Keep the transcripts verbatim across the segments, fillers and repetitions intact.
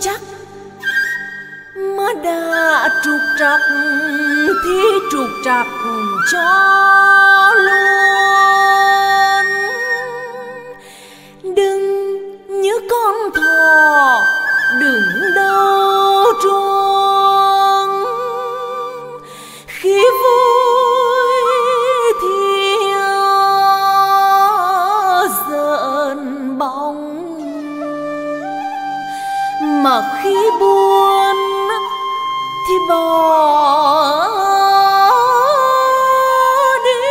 chắc, mà đã trục trặc thì trục trặc cho luôn. Đừng như con thỏ đừng đâu truông, khi vui thì giỡn bóng, mà khi buồn thì bỏ đi.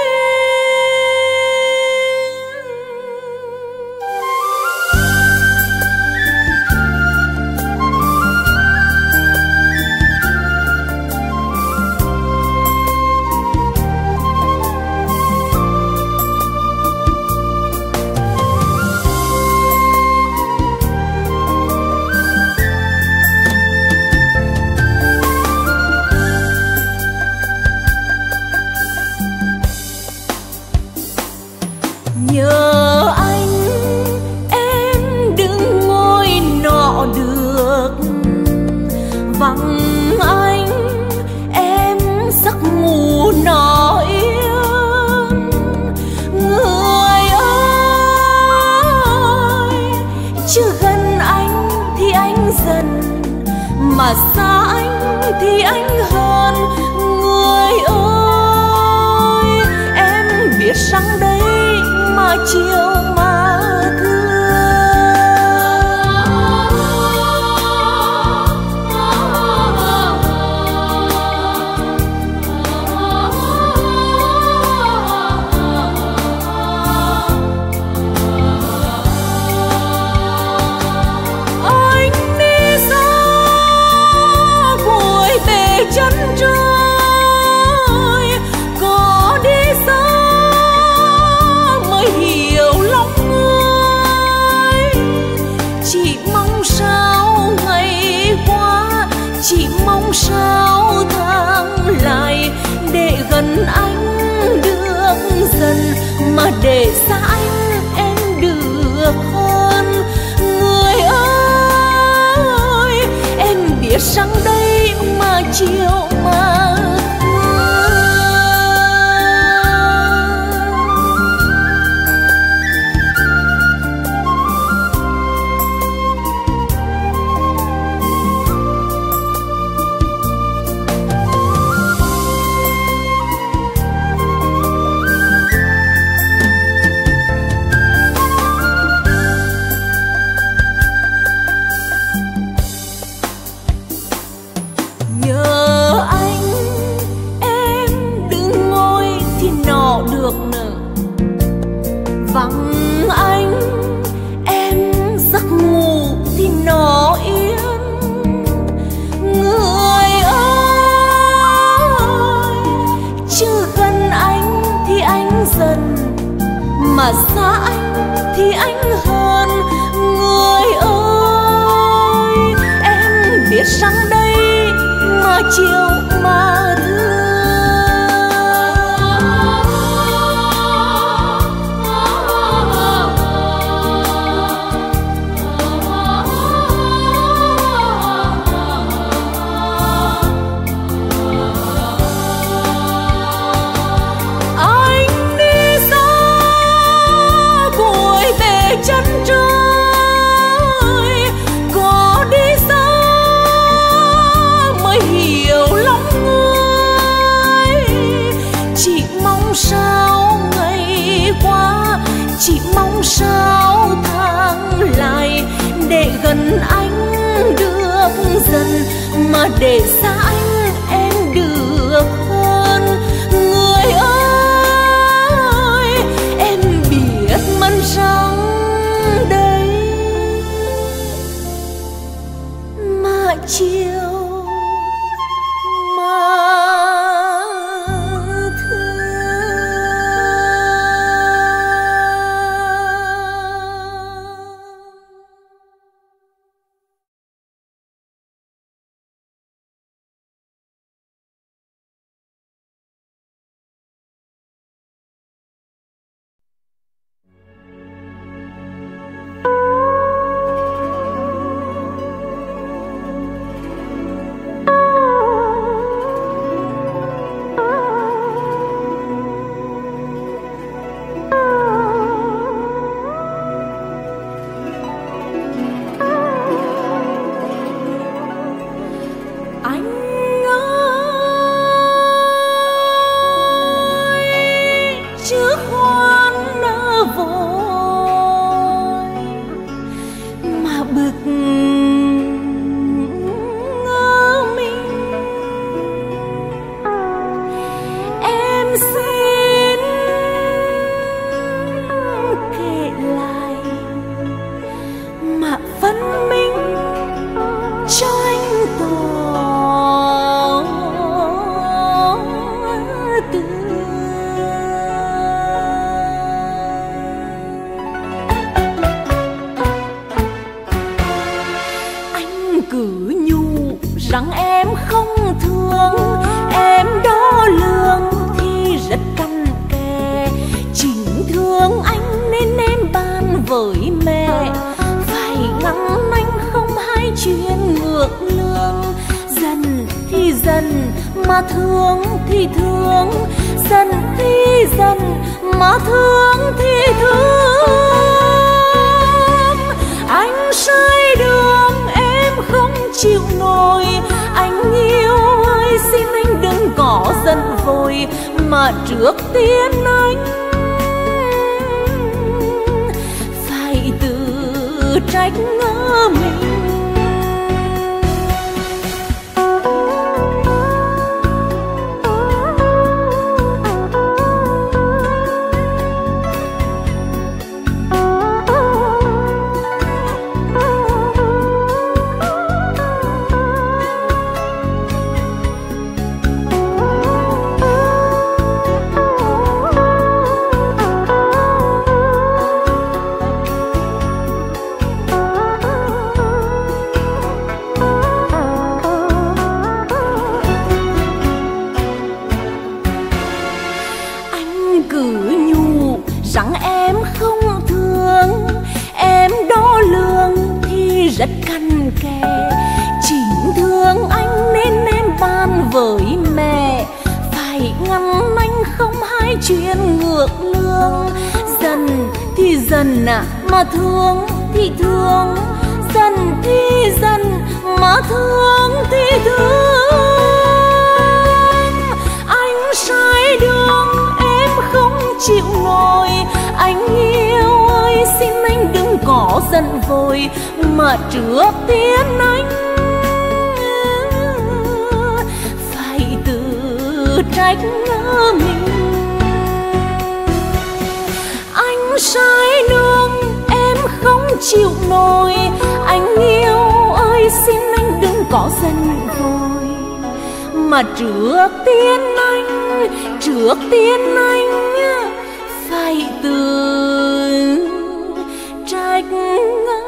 Nhớ anh em đừng ngồi nọ được, vắng anh em giấc ngủ nọ yên. Người ơi, chưa gần anh thì anh dần, mà xa anh thì anh hơn. Người ơi, em biết rằng đây mà chiều mà anh đi xa vội về chân trời, có đi xa mới hiểu lòng người. Chỉ mong sao ngày qua, chỉ mong sao tháng lại, để gần anh được dần, mà để xa anh em được hơn. Người ơi, em biết rằng đây mà chiều mà được nè. Vắng anh em giấc ngủ thì nó yên. Người ơi, chưa gần anh thì anh dần, mà xa anh thì anh hơn. Người ơi, em biết rằng đây mà chiều mà thương. Chân trời có đi xa mới hiểu lòng người. Chỉ mong sao ngày qua, chỉ mong sao tháng lại, để gần anh được dần, mà để xa anh em được hơn. Người ơi, em biết mân rằng chiều xin kể lại mà phân minh cho anh tỏ tường. Anh cứ nhủ rằng em không thương, em đo lường thì rất cặn kẽ. Chính thương anh nên em ban với mẹ, phải ngăn anh không hay chuyện ngược lương. Dần thì dần mà thương thì thương, dần thì dần mà thương thì thương. Anh sai đường em không chịu nổi, anh yêu ơi xin anh đừng có giận vội, mà trước tiên anh phải tự trách ngỡ mình. Rằng em không thương, em đo lường thì rất cặn kẽ. Chính thương anh nên em ban với mẹ, phải ngăn anh không hay chuyện ngược lương. Dần thì dần à, mà thương thì thương, dần thì dần mà thương thì thương. Anh sai đường em không chịu nổi, anh yêu ơi xin anh đừng có giận vội, mà trước tiên anh phải tự trách ngỡ mình. Anh sai đường em không chịu nổi, anh yêu ơi xin anh đừng có giận vội, mà trước tiên anh, trước tiên anh phải tự trách ngỡ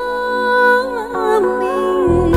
mình.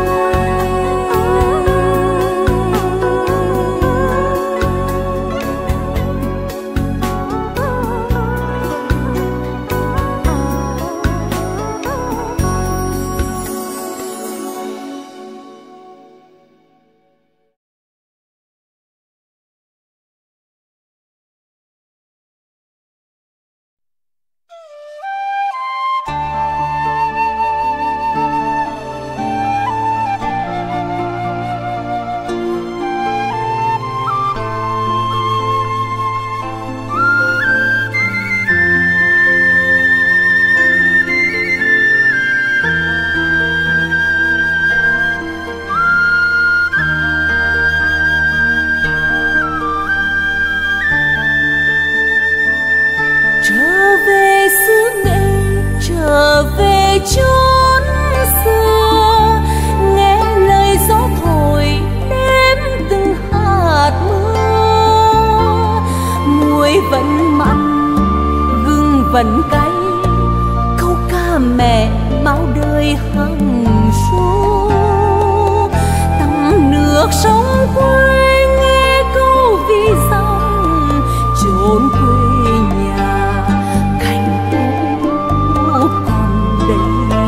Chốn xưa nghe lời gió thổi đêm từng hạt mưa, muối vẫn mặn gừng vẫn cay, câu ca mẹ bao đời hằng ru. Tắm nước sông quê nghe câu vi dòng chốn quê nhà, cánh cũ còn đây.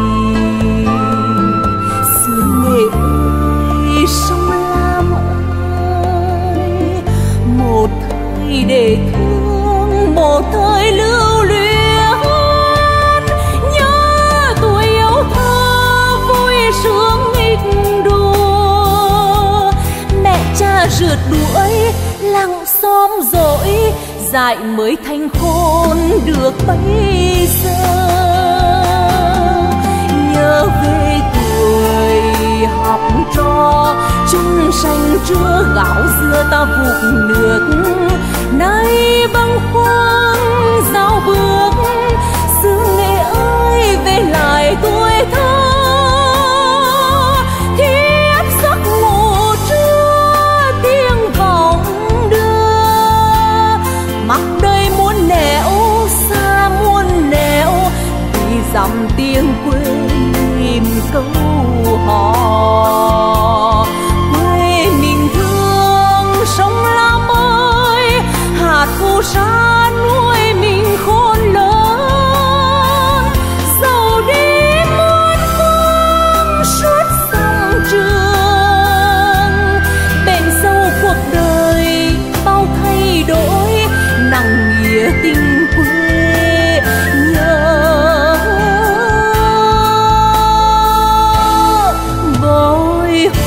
Sương Nghệ ơi sông Lam ơi, một thời để thương, một thời lưu luyến. Nhớ tuổi yêu thơ vui sướng nghịch đùa, mẹ cha rượt đuổi lặng xóm dỗi, dại mới thành khôn được bây giờ. Nhớ về tuổi học trò chung sành trưa gạo dưa ta vụt nước, nay bâng khuâng dạo bước xứ Nghệ ơi về lại tuổi thơ. Thiếp giấc ngủ trưa tiếng vọng đưa, mặc đời muôn nẻo xa muôn nẻo vì dặm tiếng quê tìm câu hò. Quê mình thương sông Lam ơi, hạt phù sa nuôi mình khôn lớn. Dẫu đi muôn phương suốt dòng trường, bền sâu cuộc đời bao thay đổi, nặng nghĩa tình quê nhớ bồi hồi.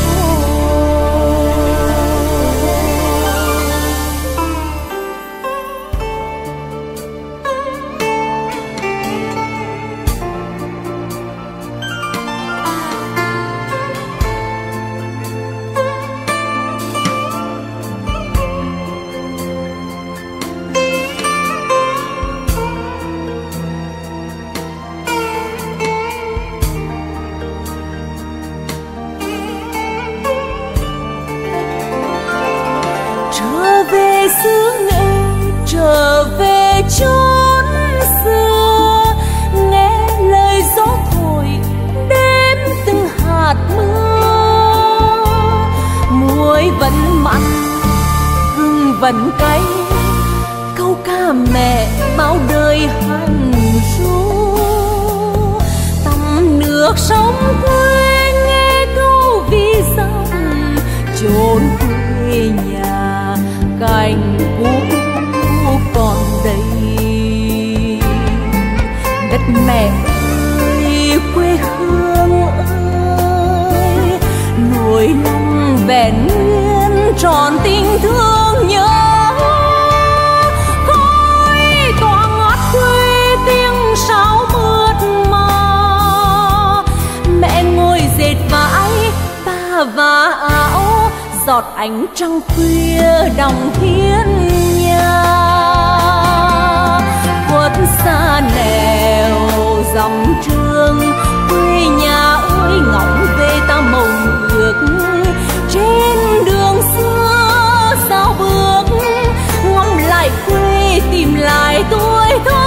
Trở về xứ Nghệ, trở về chốn xưa, nghe lời gió thổi đêm từng hạt mưa. Muối vẫn mặn, gừng vẫn cay, câu ca mẹ bao đời hằn ru. Tắm nước sông quê nghe câu ví dặm, chốn quê nhà cành cũ còn đây. Đất mẹ ơi, quê hương ơi, nỗi lòng vẹn nguyên tròn tình thương nhớ. Khói tỏa ngát quê tiếng sáo mượt mà, mẹ ngồi dệt vải ta và áo, giọt ánh trăng khuya đồng thiên nhà. Khuất xa nẻo dòng trường, quê nhà ơi ngóng về ta mộng ước. Trên đường xưa sao bước, ngắm lại quê tìm lại tuổi thơ.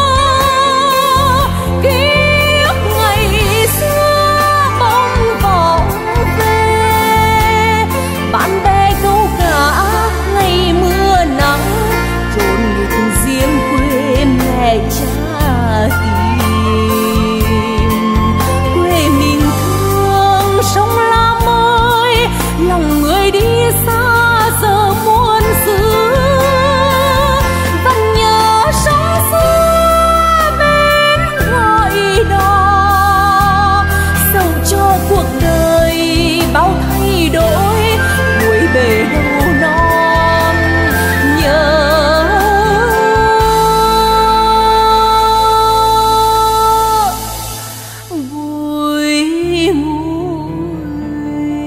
Kiếp ngày xưa bóng vọng về, bạn bè câu cả ngày mưa nắng, chôn nghịch riêng quê mẹ cha tìm. Quê mình thương sông Lam ơi, lòng người đi xa giờ muôn xứ. Vẫn nhớ sông xưa bên gọi đò, dẫu cho cuộc đời bao thay đổi, cuối bề đầu non nhớ. Vui mùi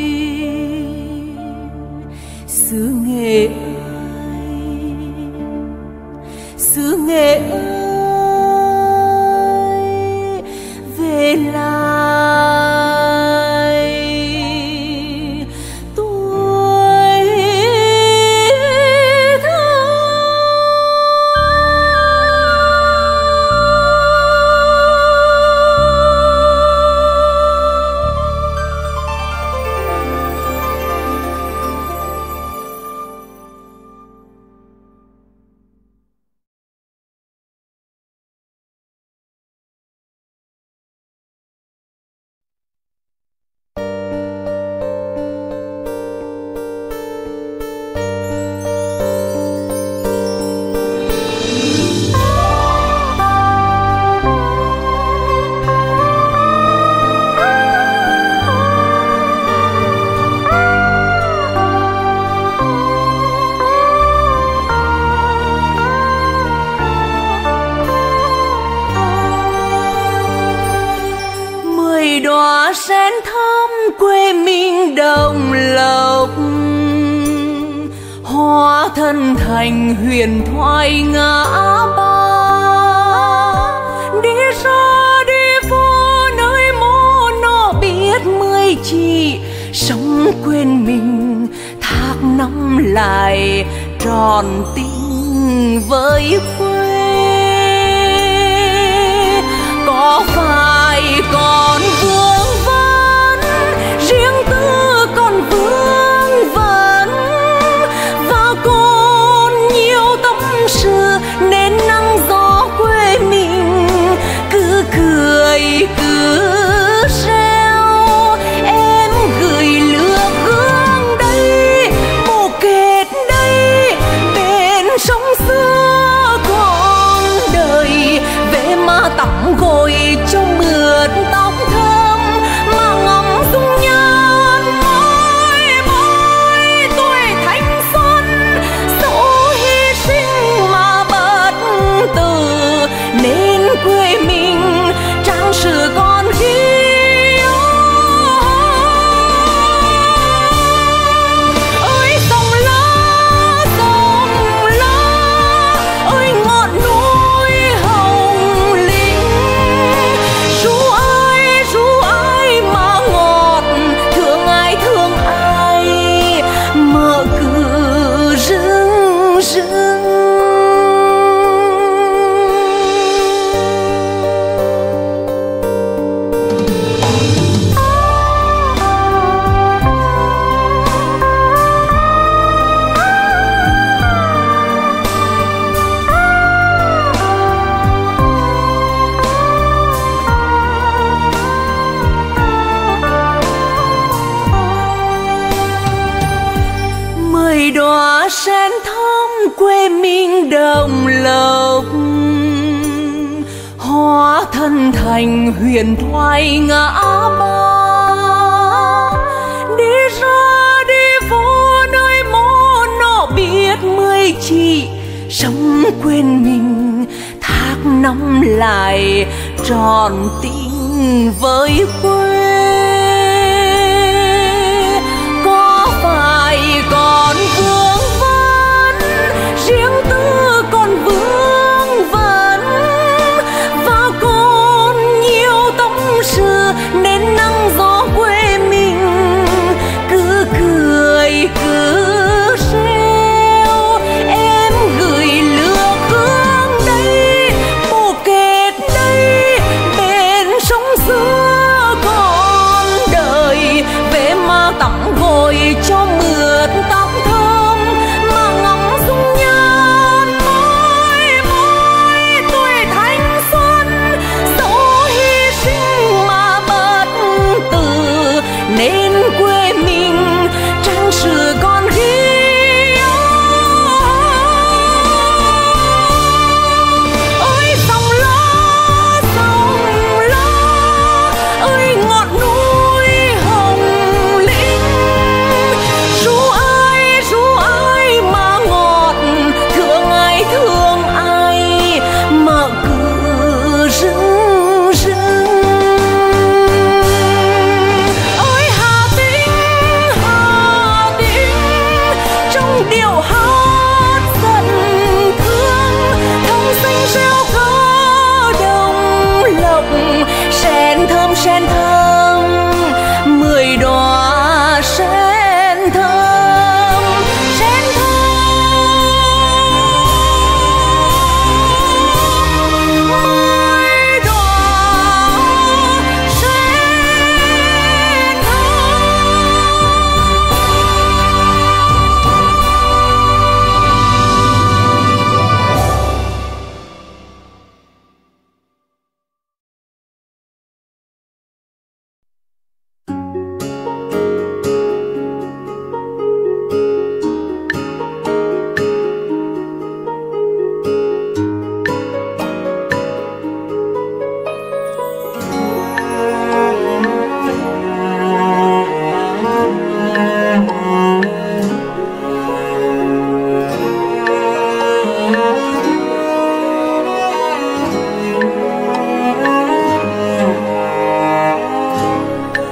xứ Nghệ ơi, xứ Nghệ ơi về lại. hóa thân thành huyền thoại ngã ba. Đi ra đi vô nơi mô nó biết mươi chị, sống quên mình thác năm lại tròn tình với quê. Có phải còn vương vấn riêng tư còn vương vấn, và còn nhiều tâm sự nên nắng gió quê mình cứ cười cứ reo. Em gửi lửa hương đây bồ kết đây bên sông xưa còn đời, về mà tắm gội cho mượt tóc thơm mà ngắm dung nhan môi môi tuổi thanh xuân. Dẫu hy sinh mà bất tử nên quê mình trang sử còn ghi. Ơi sông lá sông lá ơi ngọn núi hồng linh, ru ai ru ai mà ngọt, thương ai thương ai mà cứ rưng rưng. Mười đóa sen thơm quê mình đồng lộc, hóa thân thành huyền thoại ngã ba. Đi ra đi vô nơi mô nó biết mươi chị, sống quên mình thác năm lại tròn tình với quê. Có phải còn vương vấn riêng tư còn vương vấn, và còn nhiều tâm sự nên nắng gió quê mình cứ cười cứ reo. Em gửi lửa hương đây bồ kết đây bên sông xưa còn đời, về mà tắm gội cho mượt tóc thơm mà ngắm dung nhan môi môi tuổi thanh xuân. Dẫu hy sinh mà bất tử nên quê mình trang sử còn ghi. Ơi sông lá sông lá ơi ngọn núi hồng linh, ru ai ru ai mà ngọt, thương ai thương ai mà cứ rưng rưng. Ơi Hà Tĩnh Hà Tĩnh trong điệu hát dần thương, thông sinh reo có đồng lộc, sen thơm sen thơm mười đóa sen thơm sen thơm mười đóa sen thơm.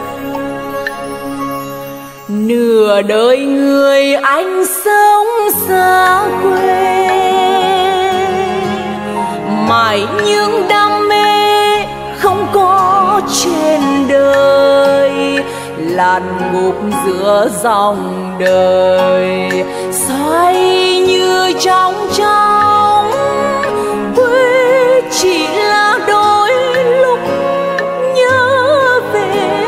Nửa đời người anh sống dần giữa dòng đời. Xoay như trong trong quê chỉ là đôi lúc nhớ về.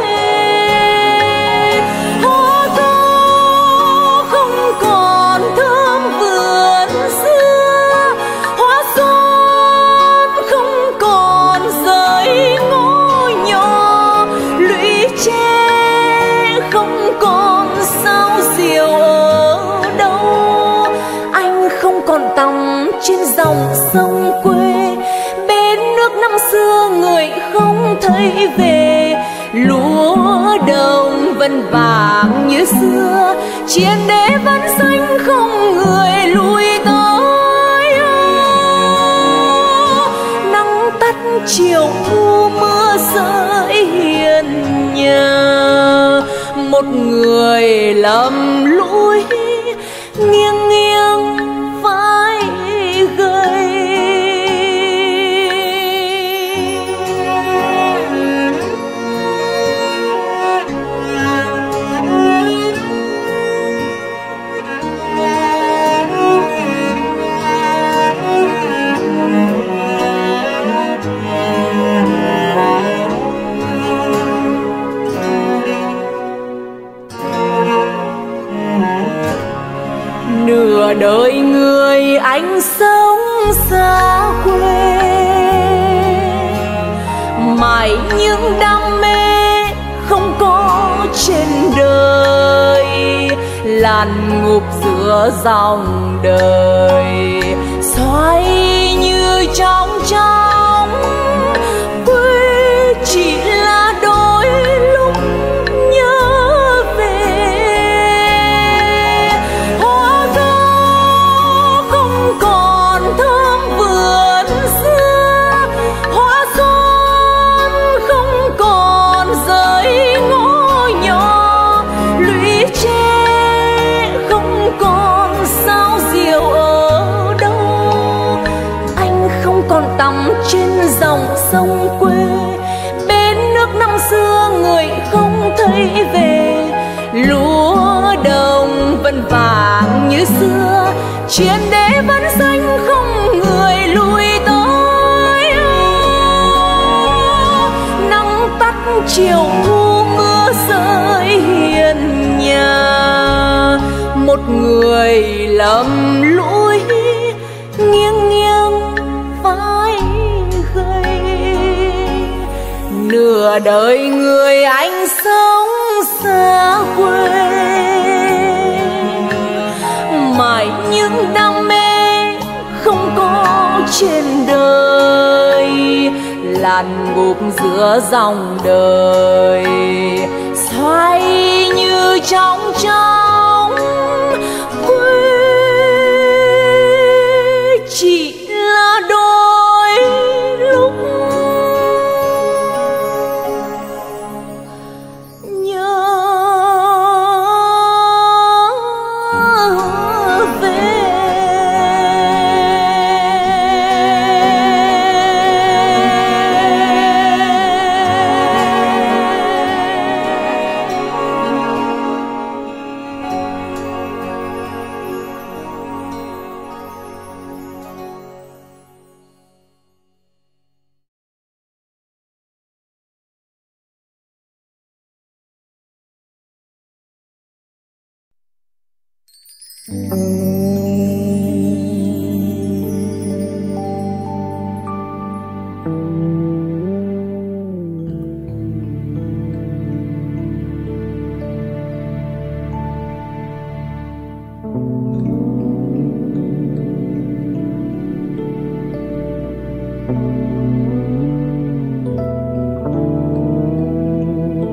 Hoa to không còn thơm vườn xưa, hoa xuân không còn rơi ngõ nhỏ, lũy tre không còn sao diều ở đâu. Anh không còn tắm trên dòng sông quê, bên nước năm xưa người không thấy về. Lúa đồng vẫn vàng như xưa, chiến đế vẫn xanh không người lui tới. Nắng tắt chiều thu mưa rơi hiền nhà, một người lầm lũi nghiêng nghiêng vai gầy. Nửa đời người anh sống xa quê, mãi những đam mê không có trên đời. Làn ngục giữa dòng đời, xoay như trong trong quê chỉ là đôi lúc nhớ về. Hoa to không còn thơm vườn xưa, hoa xuân không còn rơi ngõ nhỏ, lũy tre không còn sao diều ở đâu. Anh không còn tắm trên dòng sông quê, bên nước năm xưa người không thấy về. Lúa đồng vẫn vàng như xưa, chiến đế vẫn xanh không người lui tới. Nắng tắt chiều thu mưa rơi hiền nhà, một người lầm lũi nghiêng nghiêng vai gầy. Nửa đời người anh sống xa quê, mãi những đam mê không có trên đời. Làn ngục giữa dòng đời, xoay như trong trong quê chỉ là đôi lúc nhớ về.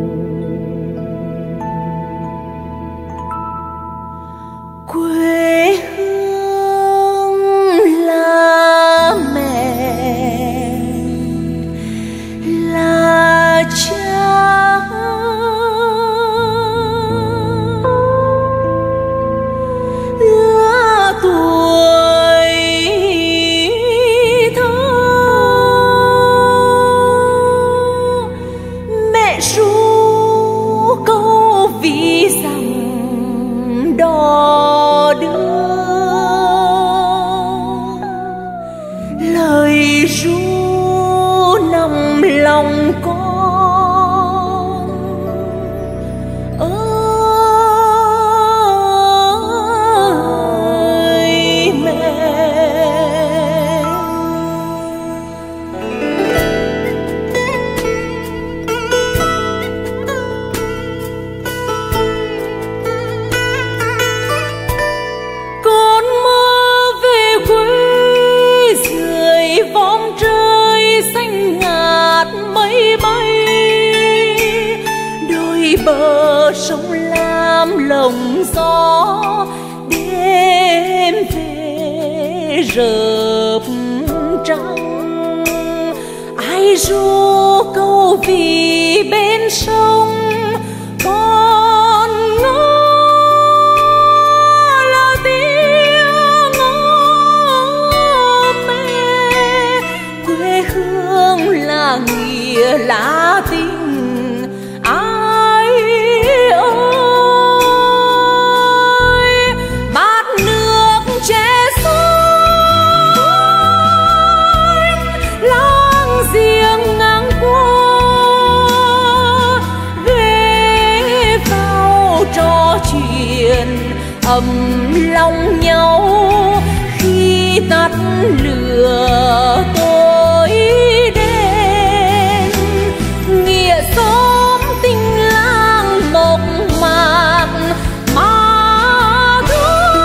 Quê rợp trăng. Ai ru câu vì bên sông con ngó là tiếng ngó mê. Quê hương là nghĩa là tình ai ơi. Bát nước che xanh láng giềng ngang qua, ghé vào trò chuyện ấm lòng nhau khi tắt lửa tối đen. Nghĩa xóm tình làng mộc mạc mà thôi.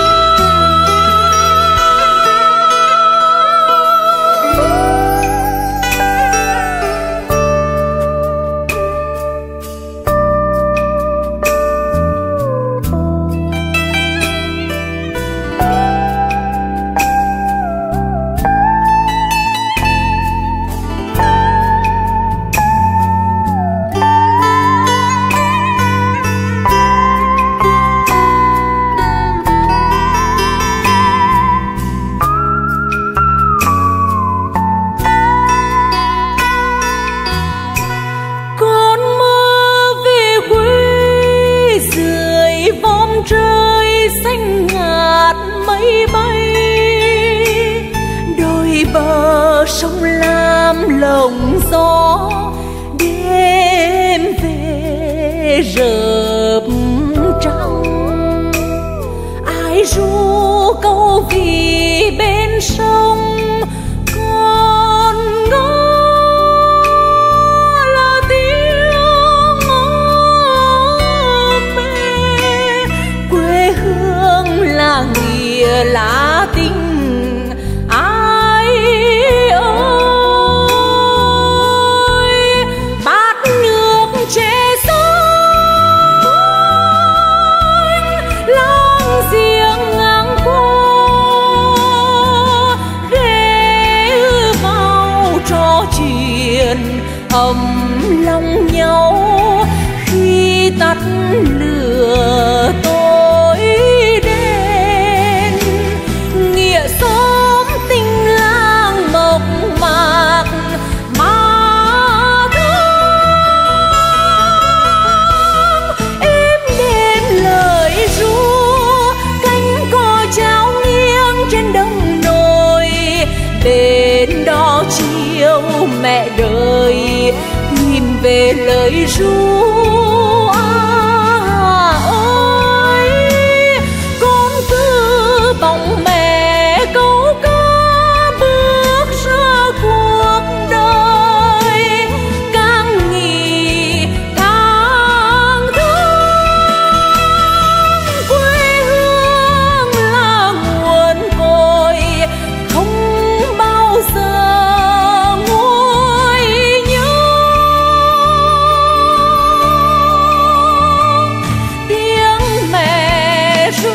Trời xanh ngát mây bay, đôi bờ sông lam lộng gió đêm về rợp trăng. Ai ru câu vì bên sông con ngó là tiếng ngó mê. Quê hương là nghĩa là tình ai ơi. Bát nước che xanh láng giềng ngang qua, ghé vào trò chuyện ấm lòng nhau khi tắt lửa tối đen. Nghĩa xóm tình làng mộc mạc mà thương. Êm đêm lời ru cánh cò trao nghiêng trên đồng nồi, bên đó chiều mẹ đời tìm về lời ru. Bóng mẹ câu ca bước ra cuộc đời, càng nghĩ càng thương. Quê hương là nguồn cội không bao giờ nguôi nhớ. Tiếng mẹ ru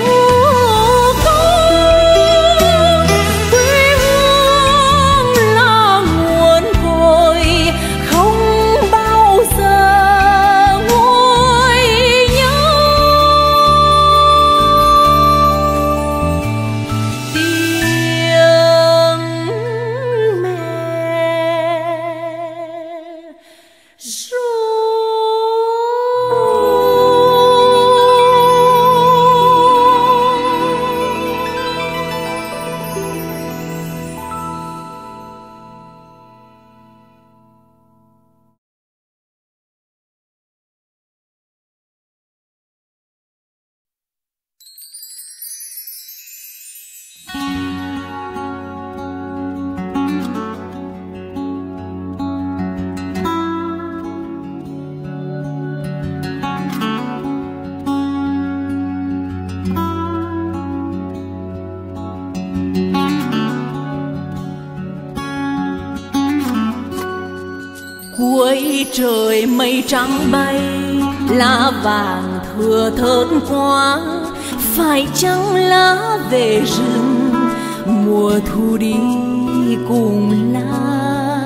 cuối trời mây trắng bay, lá vàng thưa thớt quá, phải chăng lá về rừng mùa thu đi cùng lá.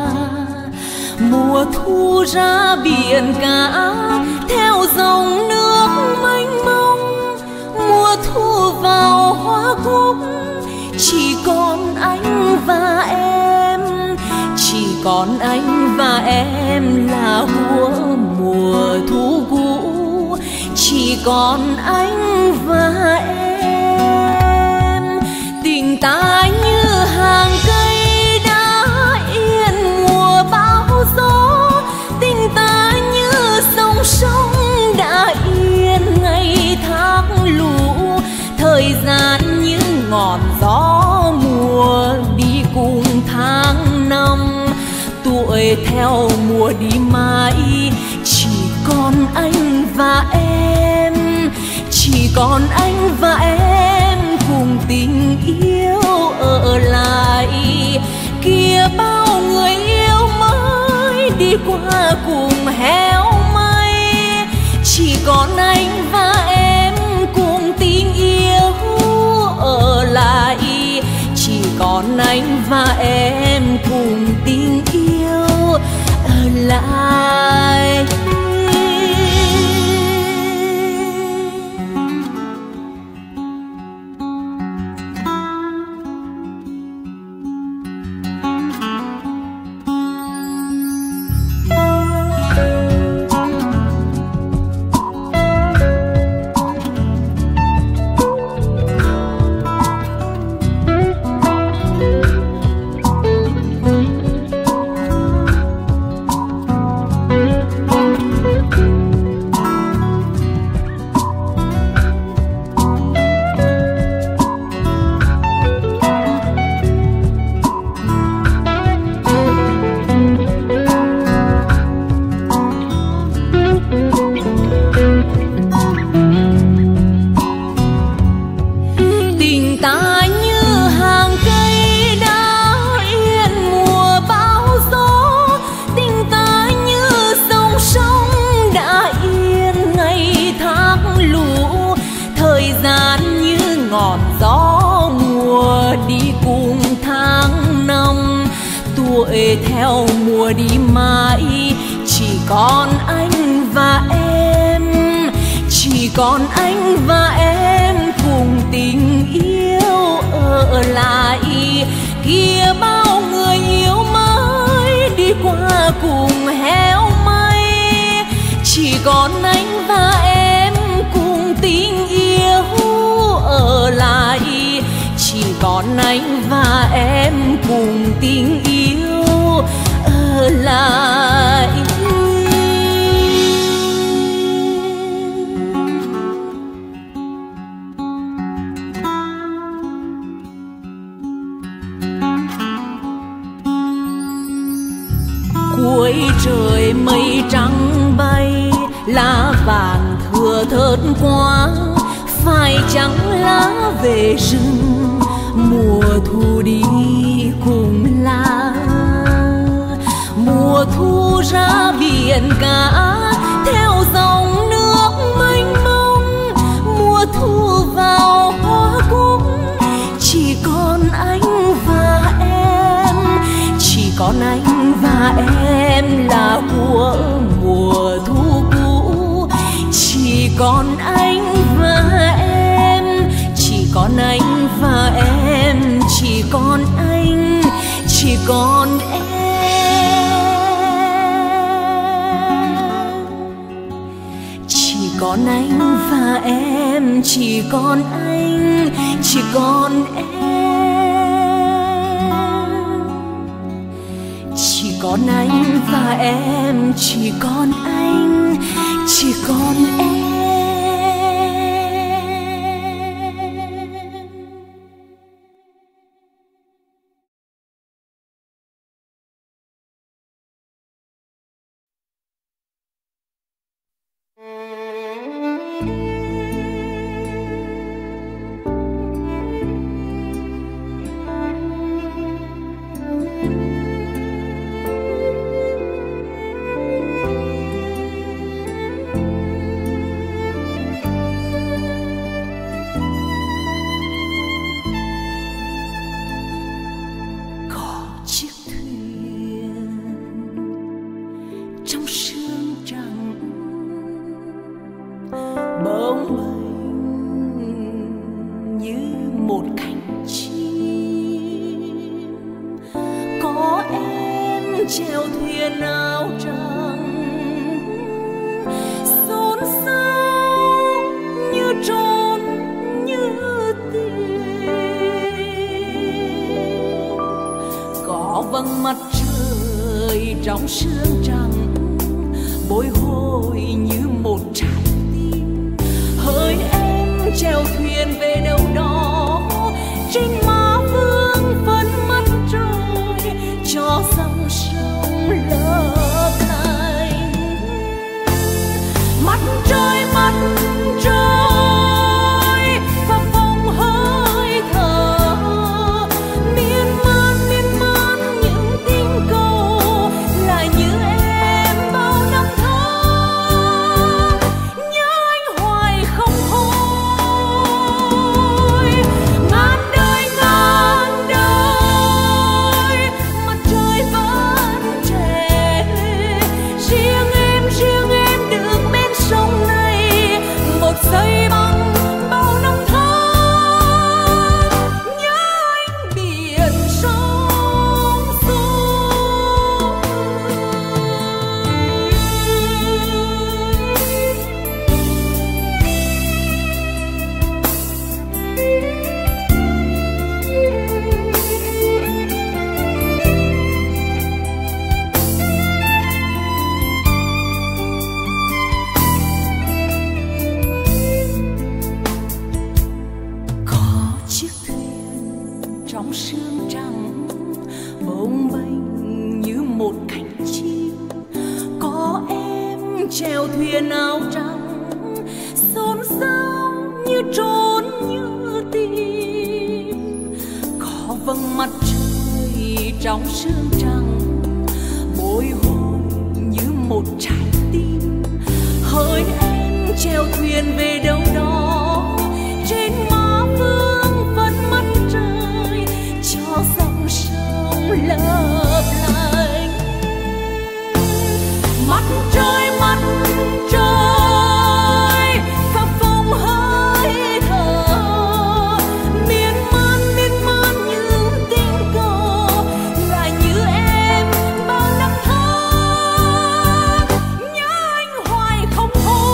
Mùa thu ra biển cả theo dòng nước mênh mông. Mùa thu vào hoa cúc chỉ còn anh và em. Chỉ còn anh và em là của mùa thu cũ. Chỉ còn anh và em. Tình ta như hàng cây đã yên mùa bão gió. Tình ta như dòng sông đã yên ngày tháng lũ. Thời gian như ngọn gió mùa đi cùng tháng năm. Tuổi theo mùa đi mãi chỉ còn anh và em. Chỉ còn anh và em cùng tình yêu ở lại. Kia bao người yêu mới đi qua cùng héo mây. Chỉ còn anh và em cùng tình yêu ở lại. Chỉ còn anh và em cùng tình yêu ở lại. Tuổi theo mùa đi mãi chỉ còn anh và em. Chỉ còn anh và em cùng tình yêu ở lại. Kia bao người yêu mới đi qua cùng héo mây. Chỉ còn anh và em cùng tình yêu ở lại. Chỉ còn anh và em cùng tình yêu ở lại. Cuối trời mây trắng bay, lá vàng thưa thớt quá. Phải chăng lá về rừng, mùa thu đi cùng lá. Mùa thu ra biển cả theo dòng nước mênh mông. Mùa thu vào hoa cúc chỉ còn anh và em. Chỉ còn anh và em là của mùa thu cũ. Chỉ còn anh và em. Chỉ còn anh và em. Chỉ còn anh. Chỉ còn em. Chỉ còn anh và em. Chỉ còn anh. Chỉ còn em. Chỉ còn anh và em. Chỉ còn anh. Chỉ còn em. vầng mặt trời trong sương trắng bồi hồi như một trái tim. Hỡi em chèo thuyền về đâu đó trên má vương vấn mặt trời, cho dòng sông lấp lánh. Mặt trời mặt trời phập phồng hơi thở, miên man miên man những tình cầu lại như em bao năm tháng, nhớ anh hoài không thôi. Ngàn đời ngàn đời mặt trời vẫn trẻ, riêng em riêng em được bên sông này một giây băng bao năm tháng, nhớ anh biển sông xôi. Có chiếc thuyền trong sương trắng bồng bềnh như một cánh chim, có em chèo thuyền áo trắng xôn xao như trốn như tìm. Có vầng mặt trời trong sương trắng bồi hồi như một trái tim. Hỡi em chèo thuyền về đâu đó trên má vương vấn mặt trời, cho dòng sông lấp lánh. Mặt trời mặt trời phập phồng hơi thở, miên man miên man những tình cầu lại như em bao năm tháng, nhớ anh hoài không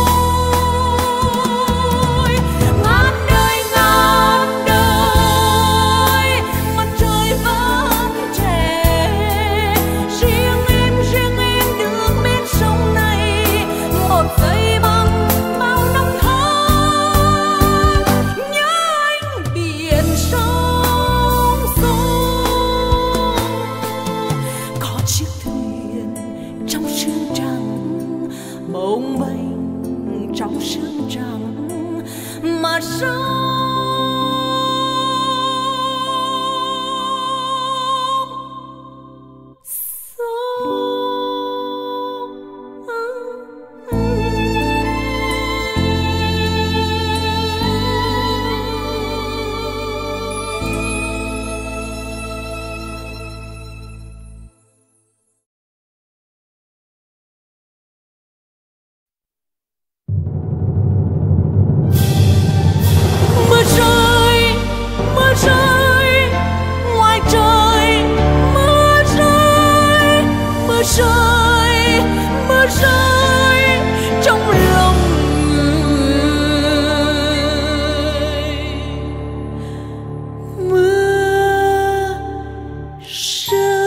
thôi. Ngàn đời ngàn đời mặt trời vẫn trẻ, riêng em riêng em được bên sông này một giây băng bao năm tháng, nhớ anh biển sông xôi. Có chiếc thuyền trong sương trắng bồng bềnh trong sương trắng mà sông mưa rơi mưa rơi ngoài trời, mưa rơi mưa rơi mưa rơi trong lòng người. Mưa rơi.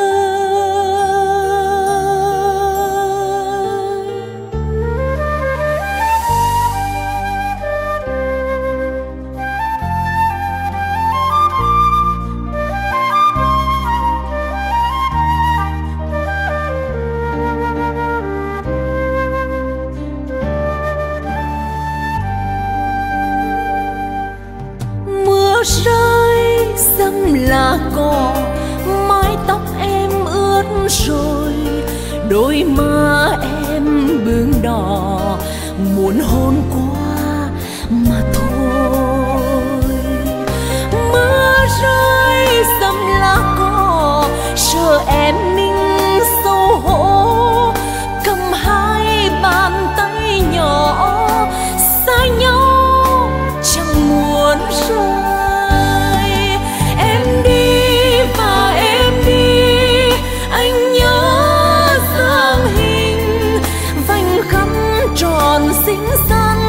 Mưa rơi dầm lá cỏ, mái tóc em ướt rồi, đôi má em bướng đỏ, muốn hôn qua mà thôi. Mưa rơi dầm lá cỏ, sợ em mình xấu hổ, cầm hai bàn tay nhỏ xa nhau chẳng muốn rời. Em đi và em đi, anh nhớ dáng hình vành khăn tròn xinh xắn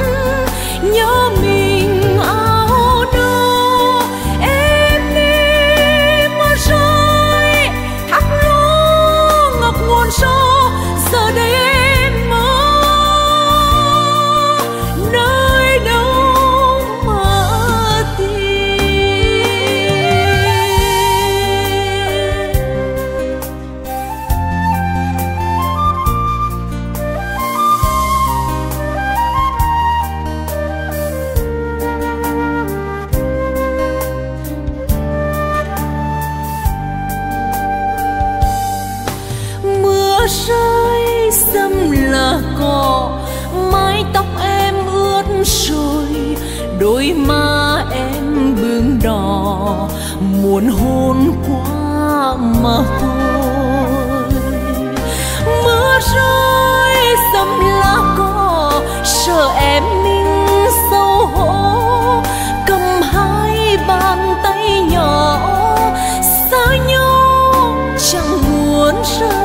rơi xâm là cỏ, mái tóc em ướt rồi, đôi má em bừng đỏ, muốn hôn qua mà thôi. Mưa rơi xâm lá cỏ, sợ em mình xấu hổ, cầm hai bàn tay nhỏ xa nhau chẳng muốn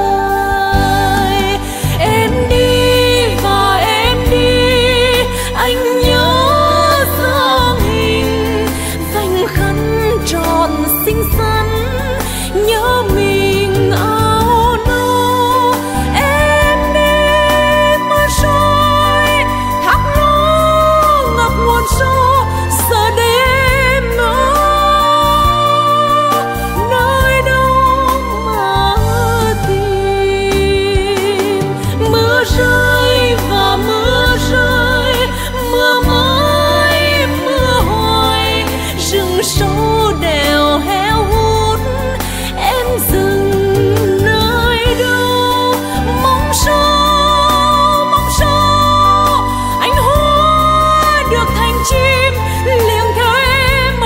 rời. Em đi và em đi, anh nhớ dáng hình vành khăn tròn xinh xắn, nhớ mình áo nâu. Em đi mưa rơi thác lũ ngập nguồn sâu, giờ đêm nữa nơi đâu mà tìm. Mưa rơi và mưa rơi, mưa mãi mưa hoài, rừng sâu đèo héo hút, em dừng nơi đâu. Mong sao mong sao anh hóa được thành chim, liêng theo em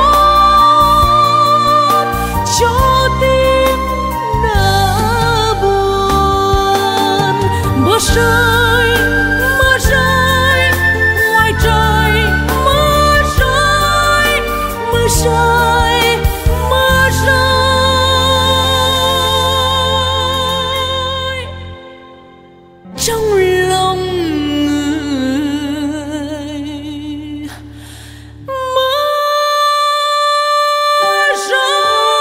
hót cho tim nỡ buồn. Mưa rơi mưa rơi ngoài trời, mưa rơi mưa rơi mưa rơi trong lòng người. Mưa rơi.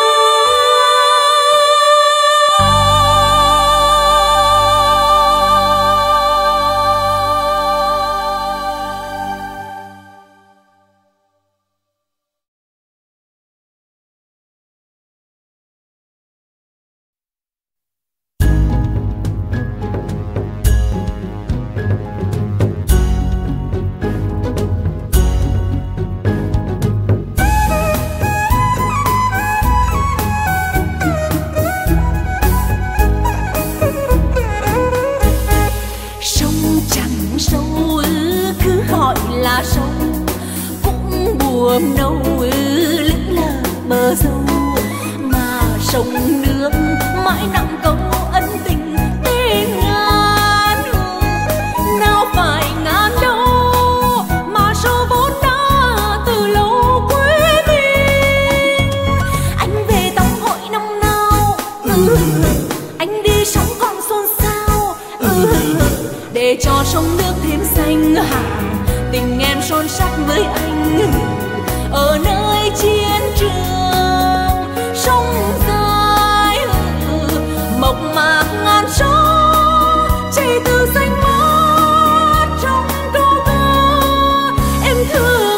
Sông chẳng sâu cứ gọi là sông, cũng buồm nâu lững lờ bờ dâu, mà sông nước mãi nặng câu ân tình tên ngàn. Nào phải ngàn đâu mà số vốn đã từ lâu quê mình. Anh về tắm hội năm nào, ừ, anh đi sóng con xôn xao, ừ, để cho sông nước thêm xanh hẳn, tình em son sắt với anh ở nơi chiến trường. Sông dài mộc mạc ngàn sóng, chảy từ xanh mát trong câu ca em thương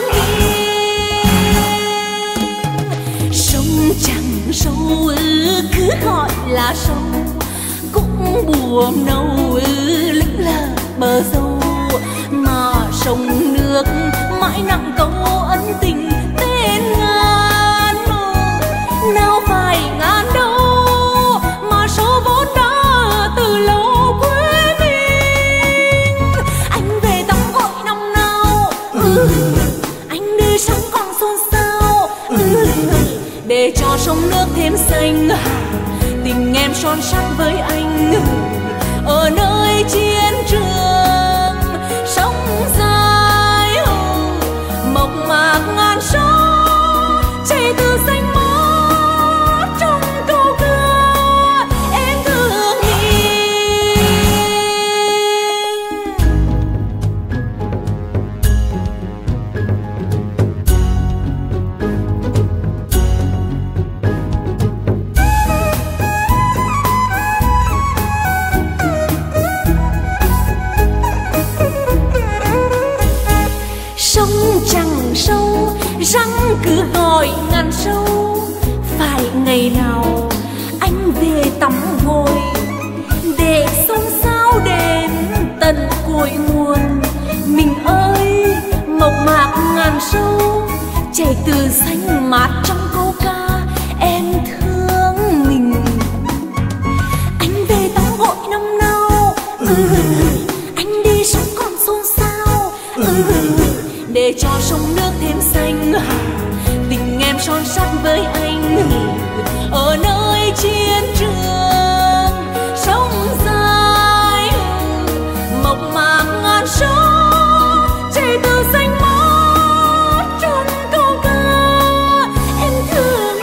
yêu. Sông chẳng sâu cứ gọi là sông, cũng buồm nâu lững lờ bờ dâu, mà sông nước mãi nặng câu ân tình tên ngàn. Nào phải ngàn đâu mà số vốn đã từ lâu quê mình. Anh về tắm hội năm nào, ừ, anh đi sóng con xôn xao, ừ, để cho sông nước thêm xanh hẳn, tình em son sắt với anh ở nơi chiến trường. Sông dài mộc mạc ngàn sóng, chảy từ xanh mát trong câu ca em thương yêu. Sông chẳng sâu răng cứ gọi ngàn sâu, phải ngày nào anh về tắm hồi, để xôn xao đến tận cội nguồn. Mình ơi mộc mạc ngàn sâu, chảy từ xanh mát trong câu ca em thương mình. Anh về tắm hội năm sát với anh ở nơi chiến trường. Sống dài mộc mạc ngàn số chảy từ xanh mát trong câu ca em thương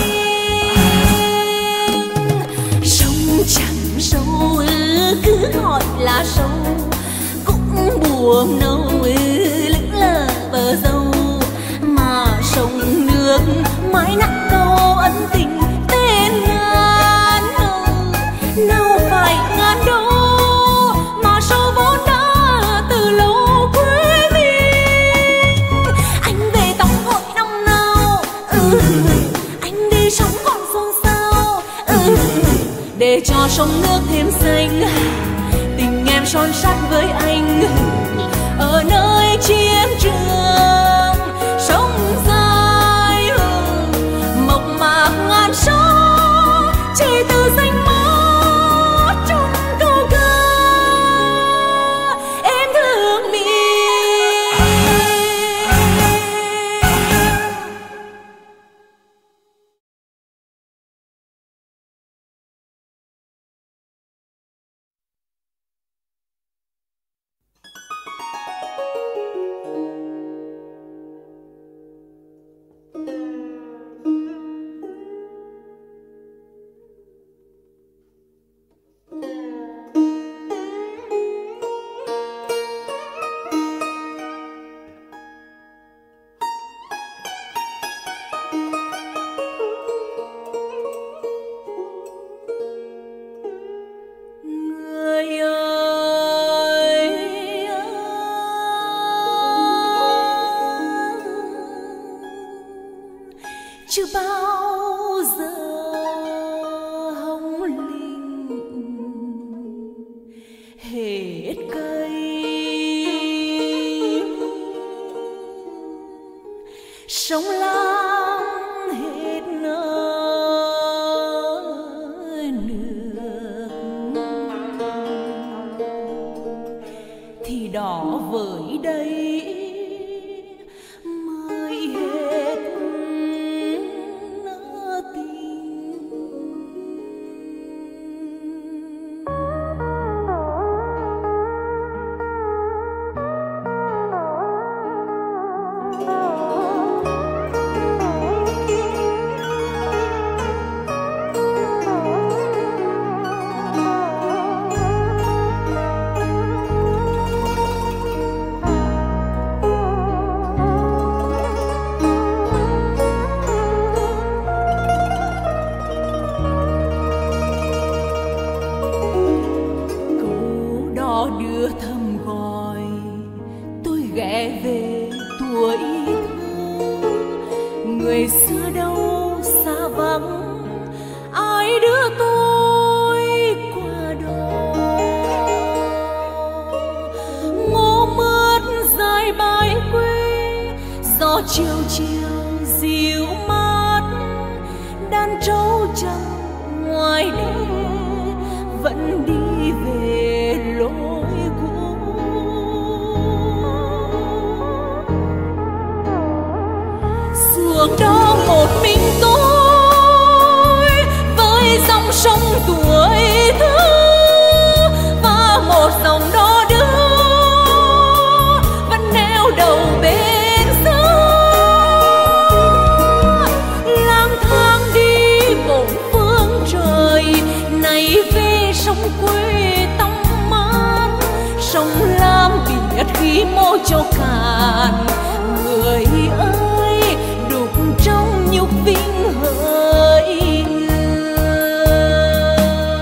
mình. Sông chẳng sâu cứ gọi là sâu, cũng buồn nâu lững lờ bờ dâu, mà sông nước mãi nặng câu ân tình tên ngàn nào phải ngàn đô, mà sâu vốn đã từ lâu quê mình. Anh về tắm hội năm nào, ừ, anh đi sống còn xôn xao, ừ, để cho sông nước thêm xanh, tình em son sắt với anh ở nơi chiến trường. Sống dài mộc mạc ngàn số chỉ từ xanh mát trong câu ca em thương mình. Chưa bao giờ hồng linh hết cây, sông lam hết nơi nước, thì đỏ với đây đưa thầm gọi tôi ghé về tuổi thơ. Người xưa đâu xa vắng, ai đưa tôi qua đó. Ngô mướt dài bãi quê, gió chiều chiều dịu mát. Đàn trâu trắng ngoài đê vẫn đi về lối cũ. Xuồng đó một mình tôi với dòng sông tuổi thơ, và một dòng đó đưa vẫn neo đầu bên sông. Lang thang đi bốn phương trời này về sông quê tăm mát. Sông Lam biết khi mô châu cạn, người ơi đục trong nhục vinh hỡi người.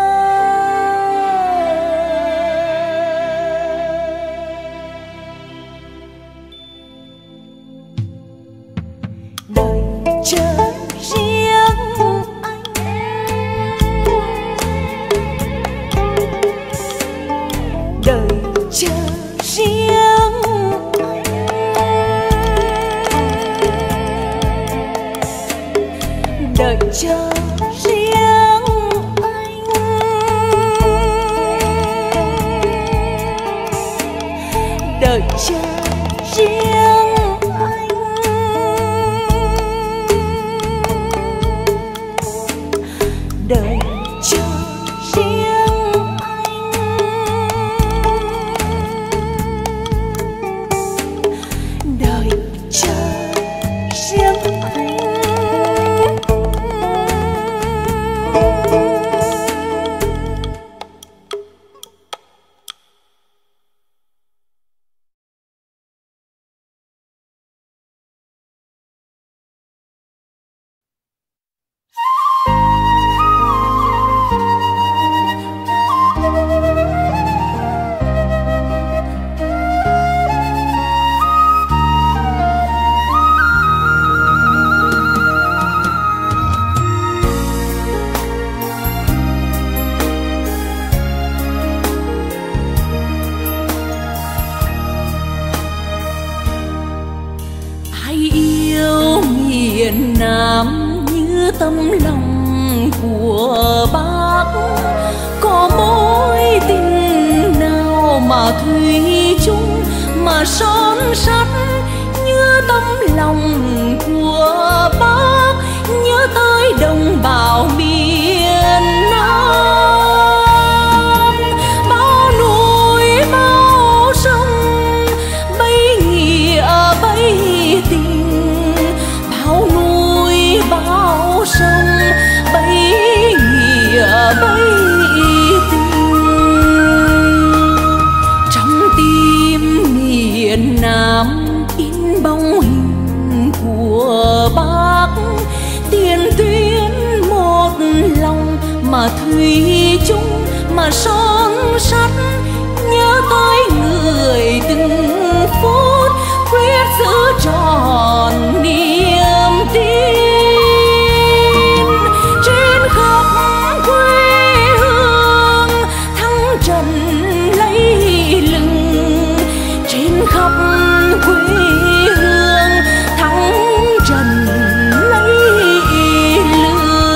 đợi chờ riêng anh, đợi chờ riêng anh, đợi chờ riêng anh, đợi chờ riêng anh. miền Nam như tấm lòng của Bác, có mối tình nào mà thủy chung mà son sắt như tấm lòng của Bác, nhớ tới đồng bào miền Nam. Bao núi bao sông bấy nghĩa bấy tình, bao núi bao sông bấy nghĩa bấy tình. Trong tim miền Nam in bóng hình của Bác, tiền tuyến một lòng mà thủy chung mà son sắt, nhớ tới người từng phút quyết giữ tròn niềm tin. Trên khắp quê hương thắng trận lấy lừng, trên khắp quê hương thắng trận lấy lừng.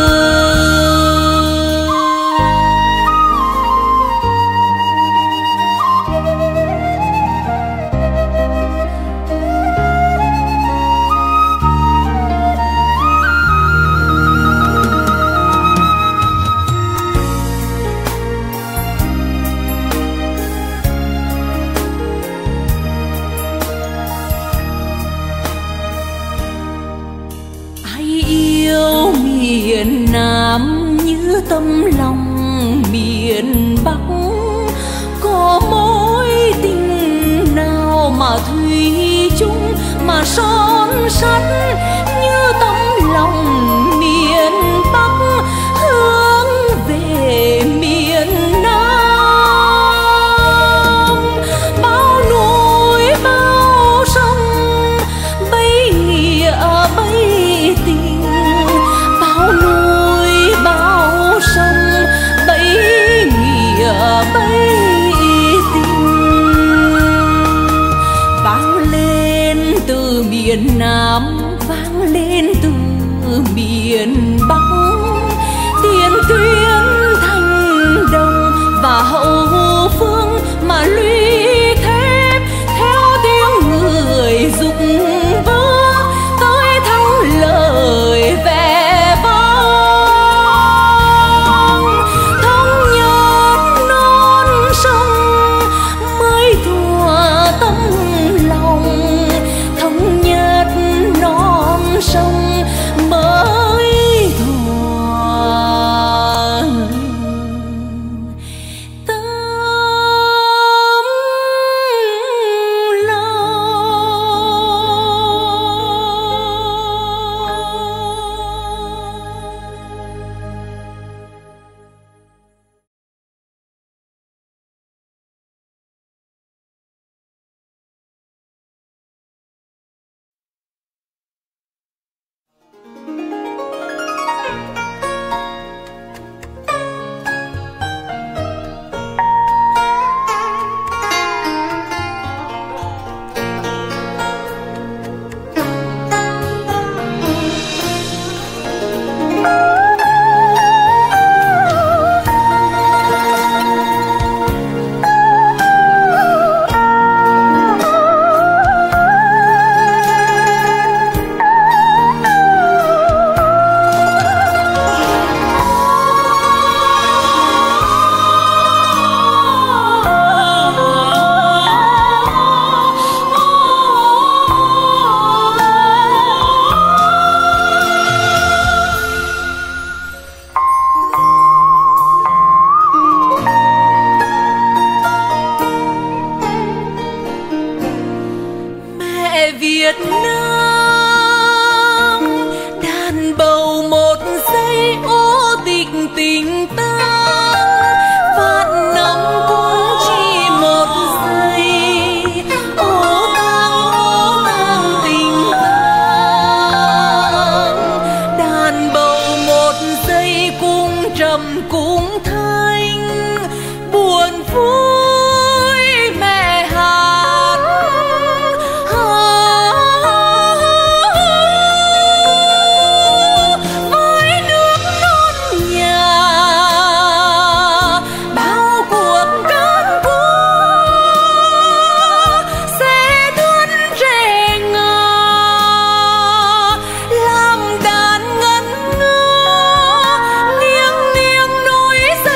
Miền Nam như tấm lòng miền Bắc, có mối tình nào mà thủy chung mà son sắt như tấm lòng miền Bắc hướng về miền Nam. Bao núi bao sông bấy nghĩa bấy tình, bao núi bao sông bấy nghĩa bấy tình. Vang lên từ miền Nam, vang bầu một giây ô tịch tình tang, vạn năm cũng chỉ một giây ô tang ô tang tình tang. Đàn bầu một giây cũng trầm cũng thanh, buồn vui mẹ hát với nước non nhà. Bao cuộc cát cúa sẽ tuôn trẻ ngà, làm đàn ngân nga nghiêng nghiêng núi xa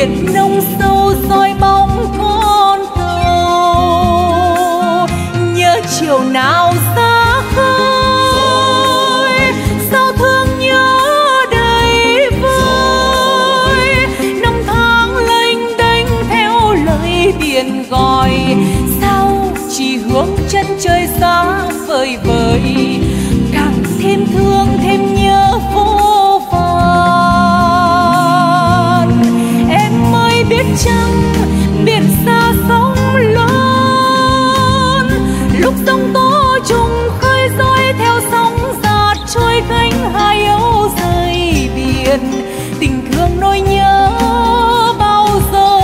biển nông sâu soi bóng con tàu. Nhớ chiều nào xa khơi, sao thương nhớ đầy vơi. Năm tháng lênh đênh theo lời biển gọi, sao chỉ hướng chân trời xa vời vời. Càng thêm thương thêm nhớ vô vàn. Em mới biết chăng biển xa sóng lớn, lúc sóng tố trùng khơi dõi theo sóng dạt trôi cánh hai âu rời biển. Tình thương nỗi nhớ bao giờ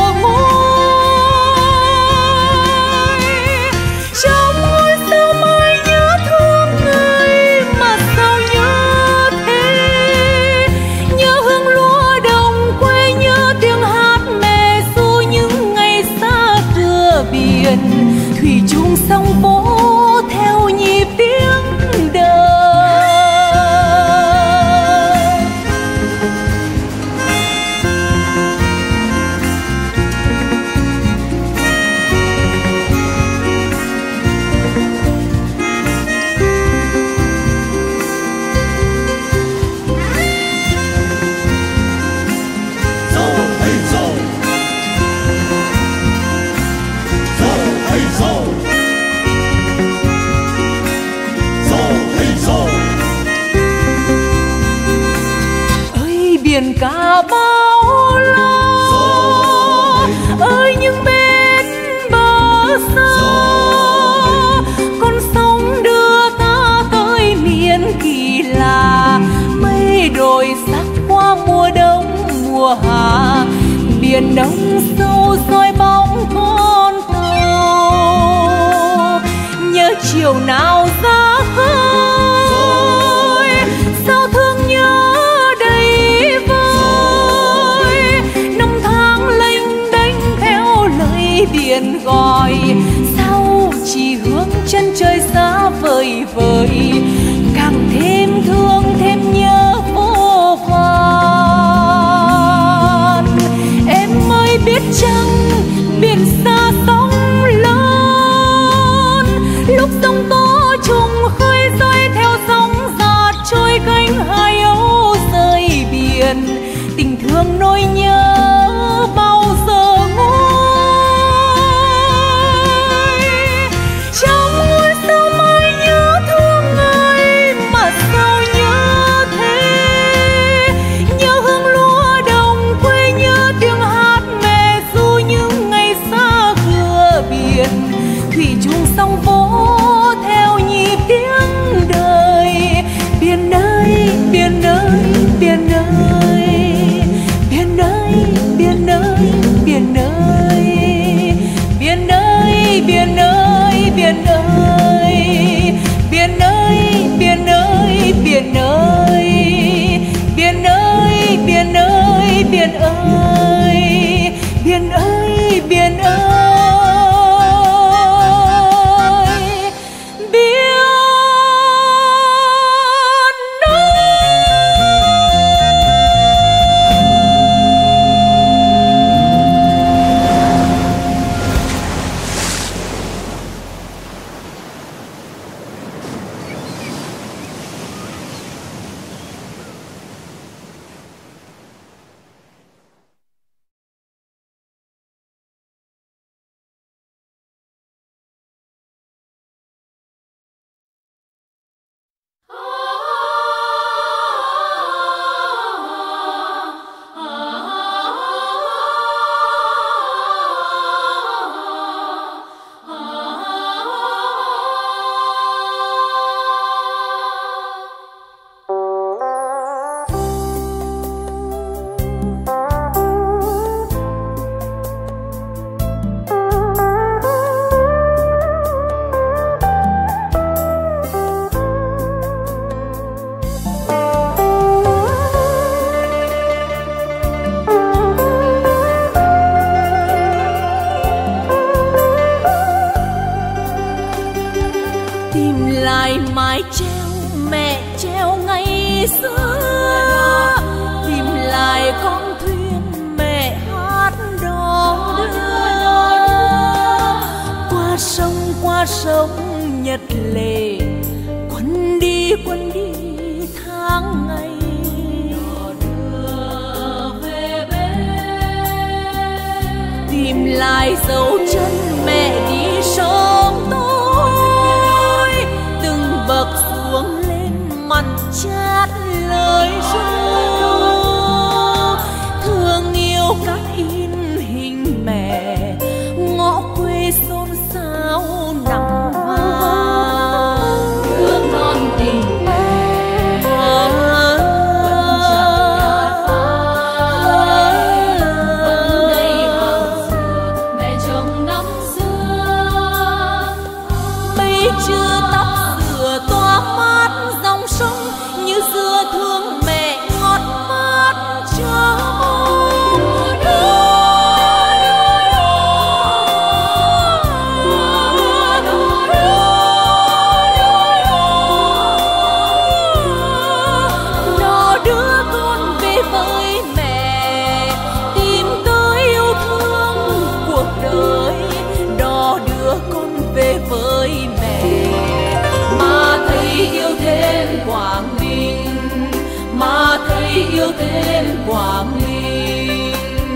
nguôi. Trong ngôi sao mai nhớ thương người mà sao nhớ thế. Nhớ hương lúa đồng quê, nhớ tiếng hát mẹ ru những ngày xa cửa biển. Thủy chung sông phố theo nhịp tiếng đời. Biển cả bao la ơi những bên bờ xa, con sông đưa ta tới miền kỳ lạ. Mây đồi sắc qua mùa đông mùa hạ, biển đông sâu soi bóng con tàu. Nhớ chiều nào ra khơi, sao thương nhớ biển gọi, sao chỉ hướng chân trời xa vời vời. Càng thêm thương thêm nhớ vô vàn. Em mới biết chăng biển xa sóng lớn, lúc sóng tố trùng khơi dõi theo sóng dạt trôi cánh hai âu rời biển. Tình thương nỗi nhớ bao giờ nguôi. Thủy chung sông phố theo nhịp tiếng đời. Biển ơi biển ơi biển ơi biển ơi biển ơi biển ơi biển ơi biển ơi biển ơi biển ơi biển ơi biển ơi biển ơi biển ơi biển ơi biển ơi biển ơi. xưa tìm lại con thuyền mẹ hát lại dấu chân mẹ đi sớm tối, từng bậc xuống lên mặn chát lời ru, thương yêu cắt in hình mẹ, ngõ quê xôn xao nắng vàng, thương non tình chưa tóc dừa tỏa mát dòng sông, như xưa thương mẹ ngọt mát cho nó đưa con về với mẹ, tìm tới yêu thương cuộc đời, đó đưa con về với mẹ. Mà thấy yêu thêm Quảng Ninh, mà thấy yêu thêm Quảng Ninh.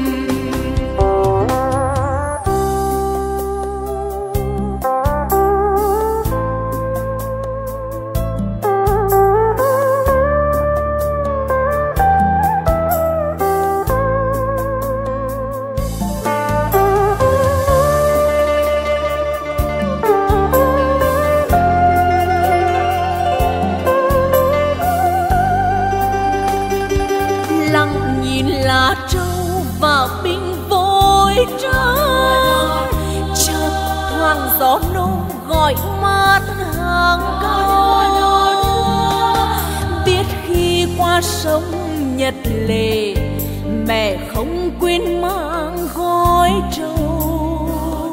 Lá trâu và bình vội trắng, chợt thoáng gió nôm gọi mát hàng cao. Biết khi qua sông Nhật Lệ, mẹ không quên mang gói trâu.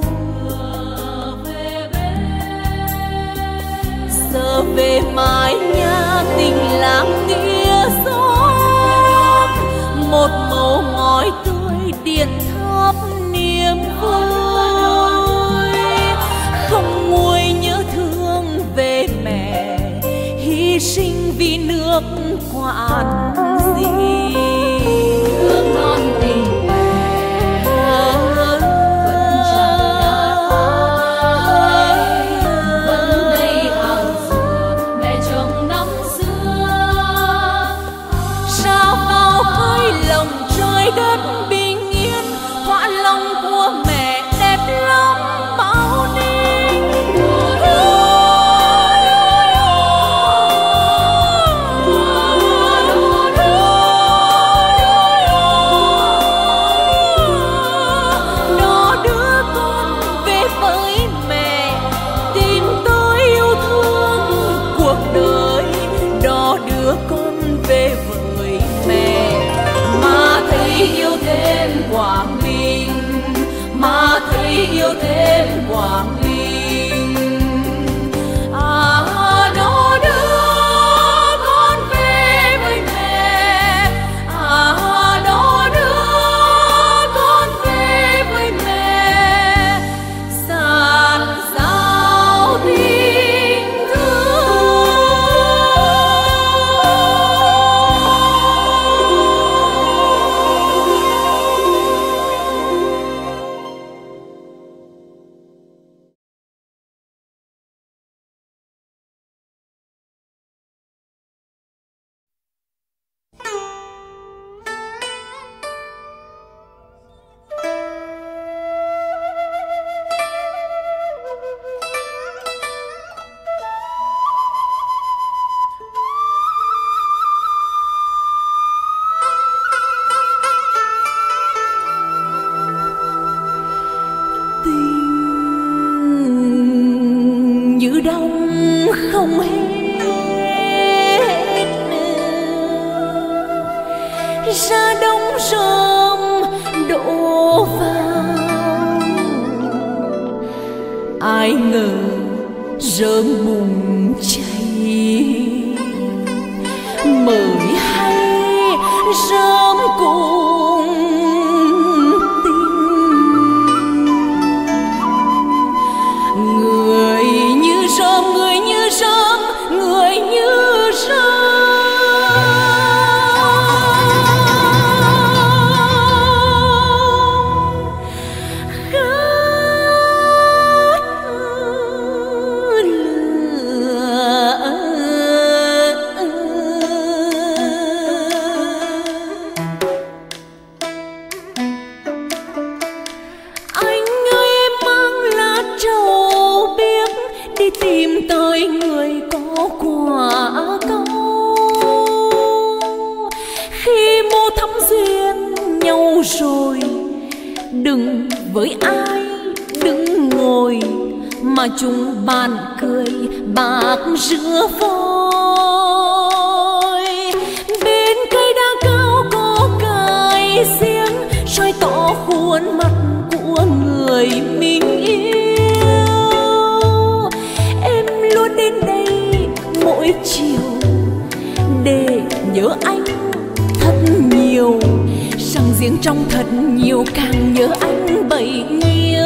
Giờ về mái nhà tình làng nghĩa xóm, một màu ngói tươi điện thắp niềm vui, không nguôi nhớ thương về mẹ, hy sinh vì nước quản gì. Thương non tình mẹ vẫn chẳng đã phai, vẫn đây hàng dừa mẹ trồng năm xưa. Sao bao khơi lòng trời đất bình yên, hóa lòng của mẹ đẹp lắm bao ninh. Nó đưa con về với mẹ, tìm tới yêu thương cuộc đời, đó đưa con về với mẹ. Mà thấy yêu thêm Quảng Ninh, mà thấy yêu thêm Quảng Ninh. À, nó đưa con về với mẹ, à, nó đưa con về với mẹ, dạt dào tình thương. Tình như đông không hết, ra đông rơm đổ vào, ai ngờ rơm bùng cháy, mới hay rơm cùng tình. Người như rơm, người như rơm, người như rơm. Hãy rồi đừng với ai đừng ngồi, mà chúng bạn cười bạc giữa vôi. Bên cây đa cao có cái xiếng soi tỏ khuôn mặt của người mình yêu. Em luôn đến đây mỗi chiều để nhớ anh thật nhiều, rằng riêng trong thật nhiều càng nhớ anh bấy nhiêu.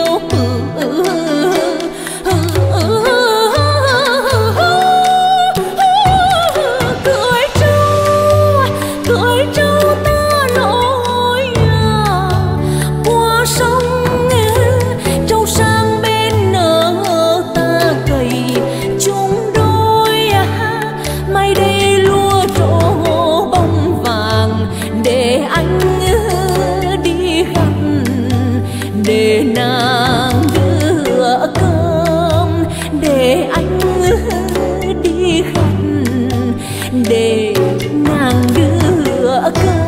Cưới trâu, cưới trâu ta lội qua sông, trâu sang bên nở ta cày chung đôi. Mai đây lúa trổ bông vàng để anh đi gặt, để nàng đưa cơm, để anh đi gặt, để nàng đưa cơm.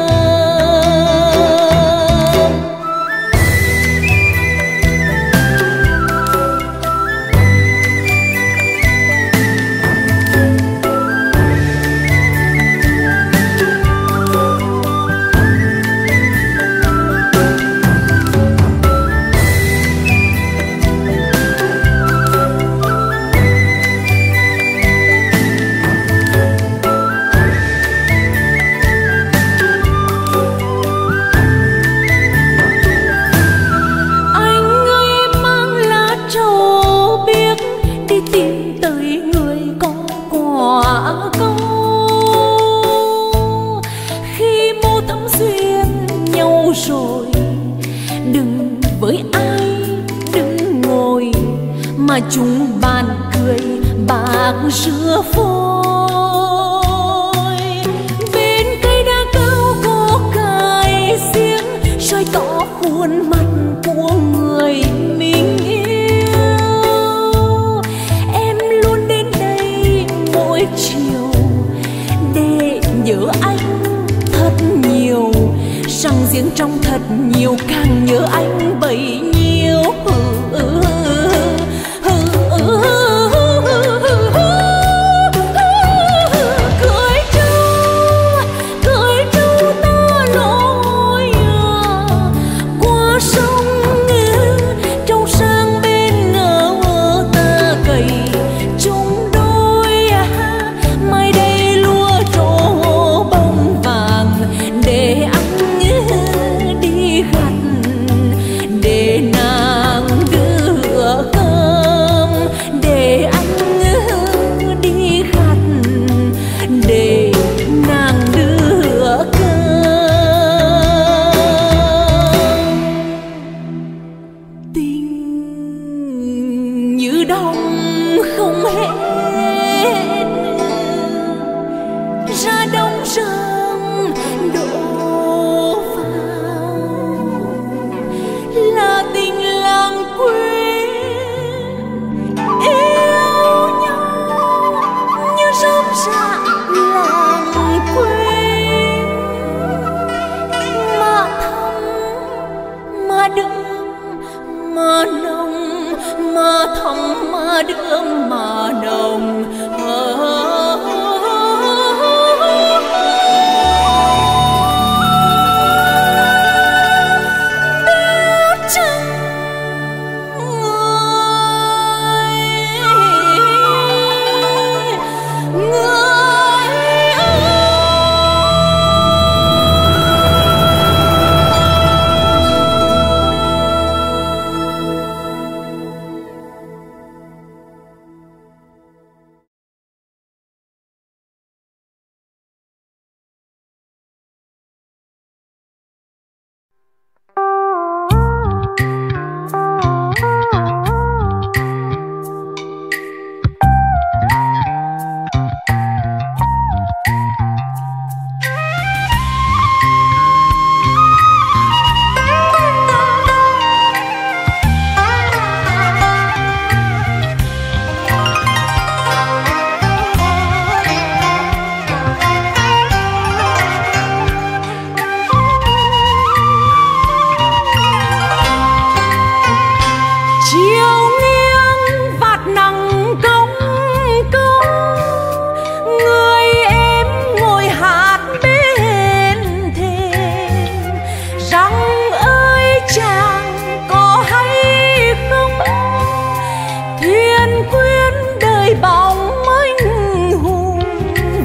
Tìm tới người có quả câu, khi mô thắm duyên nhau rồi đừng với ai đừng ngồi, mà chúng bạn cười bạc giữa vôi. Bên cây đa cao có cái xiếng soi tỏ khuôn mặt của người mình yêu. Chiều để nhớ anh thật nhiều, rằng riêng trong thật nhiều càng nhớ anh bấy nhiêu. Cưới trâu, cưới trâu ta lội qua sông, trâu sang bên nở ta cày chung đôi. Mai đây lúa trổ bông vàng để anh đi gặt, để nàng đưa cơm, để anh đi gặt, để nàng đưa cơm. Tình như đông không hết, ra đông rừng đổ vào, là tình làng quê yêu nhau như rơm rạ làng quê. Mà thắm mà đượm mà nồng, mà thắm mà đượm mà nồng.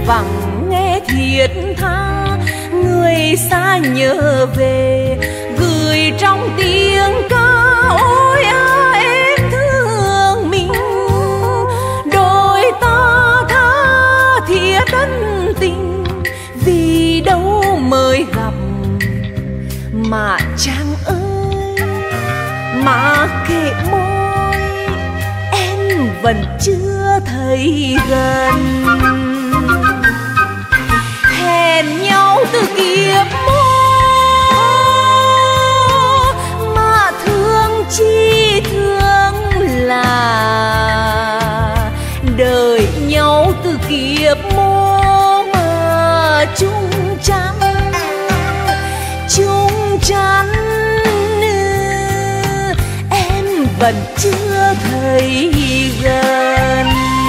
vắng nghe thiết tha, người xa nhớ về gửi trong tiếng ca. Ôi à em thương mình, đôi ta tha thiết ân tình, vì đâu mới gặp mà chàng ơi, mà kệ môi em vẫn chưa thấy gần. Hẹn nhau từ kiếp mơ mà thương chi thương là đợi nhau từ kiếp mơ mà chung chắn chung chắn em vẫn chưa thấy gần.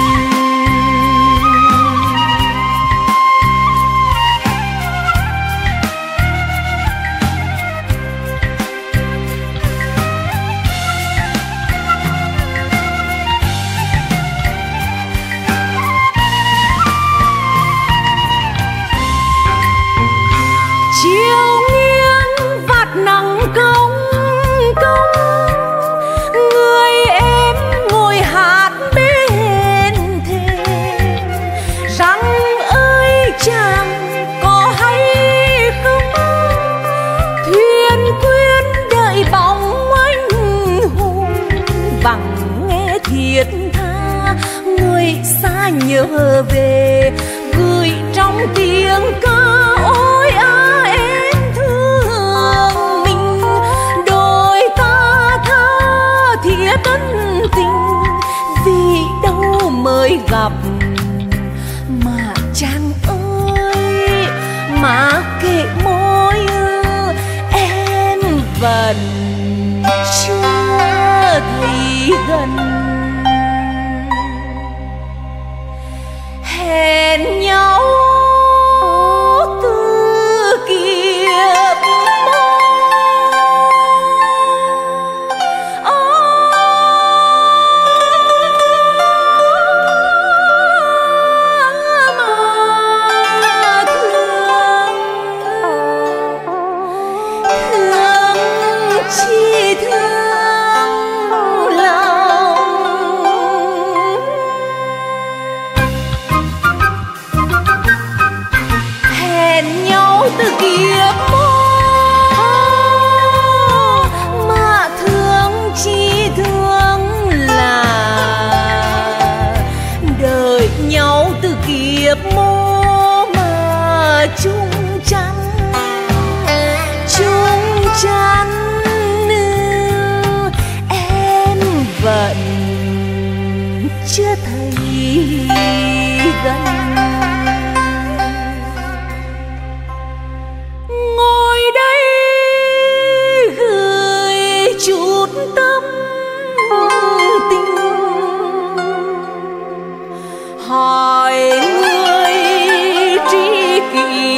Chiều nghiêng vạt nắng công công, người em ngồi hát bên thềm. Rằng ơi chàng có hay không, thuyền quyến đợi bóng anh hùng. Vắng nghe thiết tha, người xa nhớ về gửi trong tiếng ca. Ôi à em thương mình, đôi ta tha thiết ân tình, vì đâu mới gặp mà chàng ơi, mà kệ môi em vẫn chưa thấy gần. Hẹn nhau từ kiếp mơ mà thương thương chi thương lòng. Hẹn nhau từ kiếp mơ mà thương chi thương là đợi nhau từ kiếp mơ mà chung chắn chung chắn em vẫn chưa thấy gần. Ngồi đây gửi chút tâm tình, hỏi người tri kỷ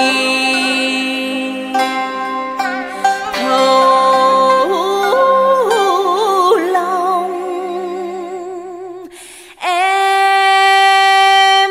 thấu lòng. Em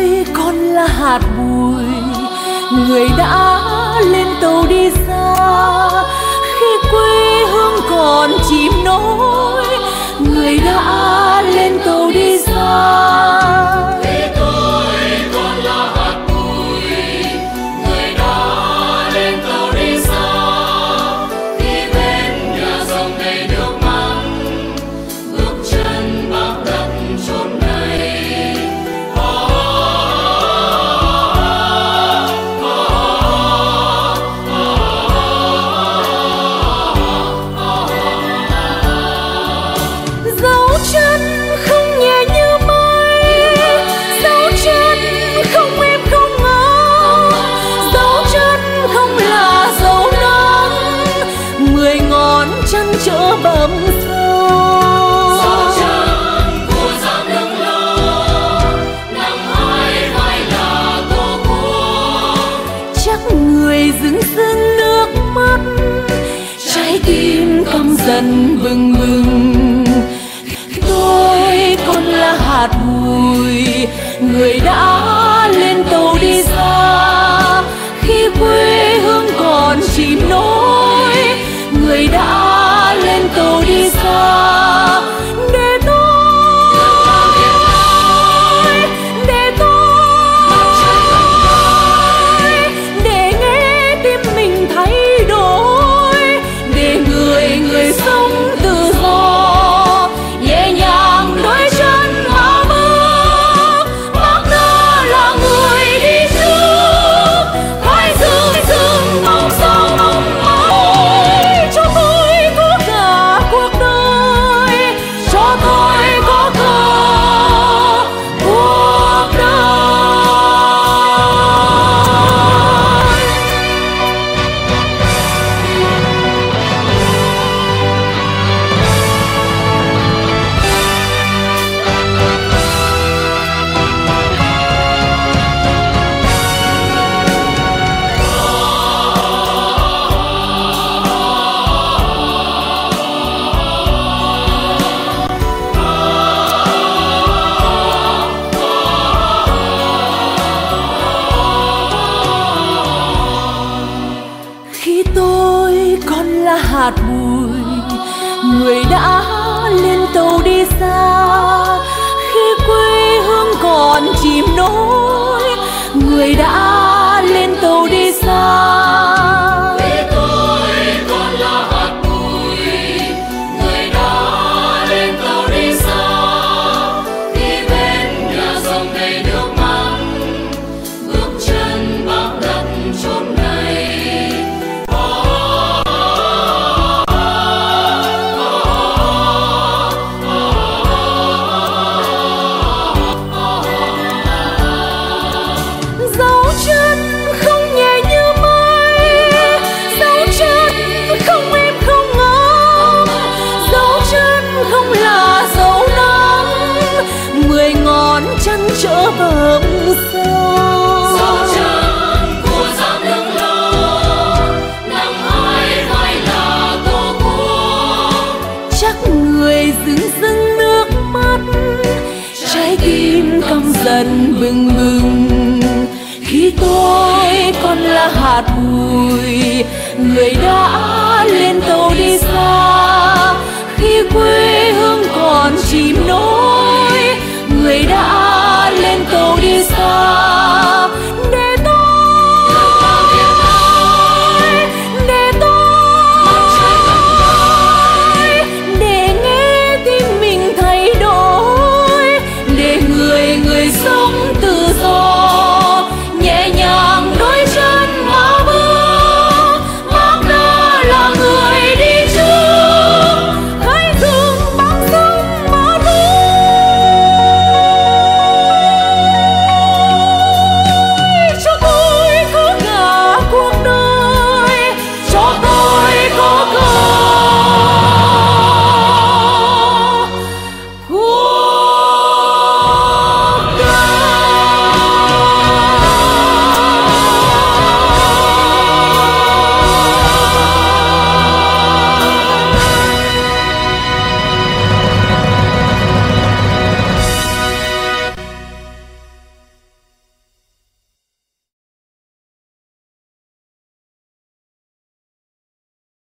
hạt bụi, người đã lên tàu đi xa. người đã lên tàu đi xa. Khi tôi còn là hạt bụi, người đã lên tàu đi xa. Khi bên nhà dòng đầy nước mắt, bước chân bác đất chốn này. Dấu chân không nhẹ như mây, dấu chân không êm không ngóng, dấu chân không là dấu nắng, mười ngón chân chở bầm sâu. Dấu chân của dáng đứng lâu, nắng hai vai là tổ quốc. Chắc người dưng dưng nước mắt, trái tim căm dần bừng bừng. Tôi còn là hạt bụi, người đã lên tàu đi xa. Khi quê hương còn chìm nổi, người đã lên tàu đi xa. Để tôi, để tôi, để nghe tim mình thay đổi, để người người sống tự do, nhẹ nhàng đôi chân mà bước. Bác đã là người đi trước, phải giữ dưng mong sao mong mỏi. Cho tôi có cả cuộc đời, cho tôi có cả cuộc đời. Khi tôi còn là hạt bụi, người đã lên tàu đi xa. Khi quê hương còn chìm nổi, người đã lên tàu đi xa. Khi tôi còn là hạt bụi, người đã lên tàu đi xa. Khi bên nhà dòng đầy nước mắt, bước chân bác đất chốn này. Dấu chân không nhẹ như mây, dấu chân không êm không ngóng, dấu chân không là dấu nắng, mười ngón chân chở bầm sâu. Dấu chân của dáng đứng lâu, nắng hai vai là tổ quốc. Chắc người dưng dưng nước mắt, trái tim căm dần bừng bừng. Khi tôi còn là hạt bụi, người đã lên tàu đi xa. Khi quê hương còn chìm nổi, người đã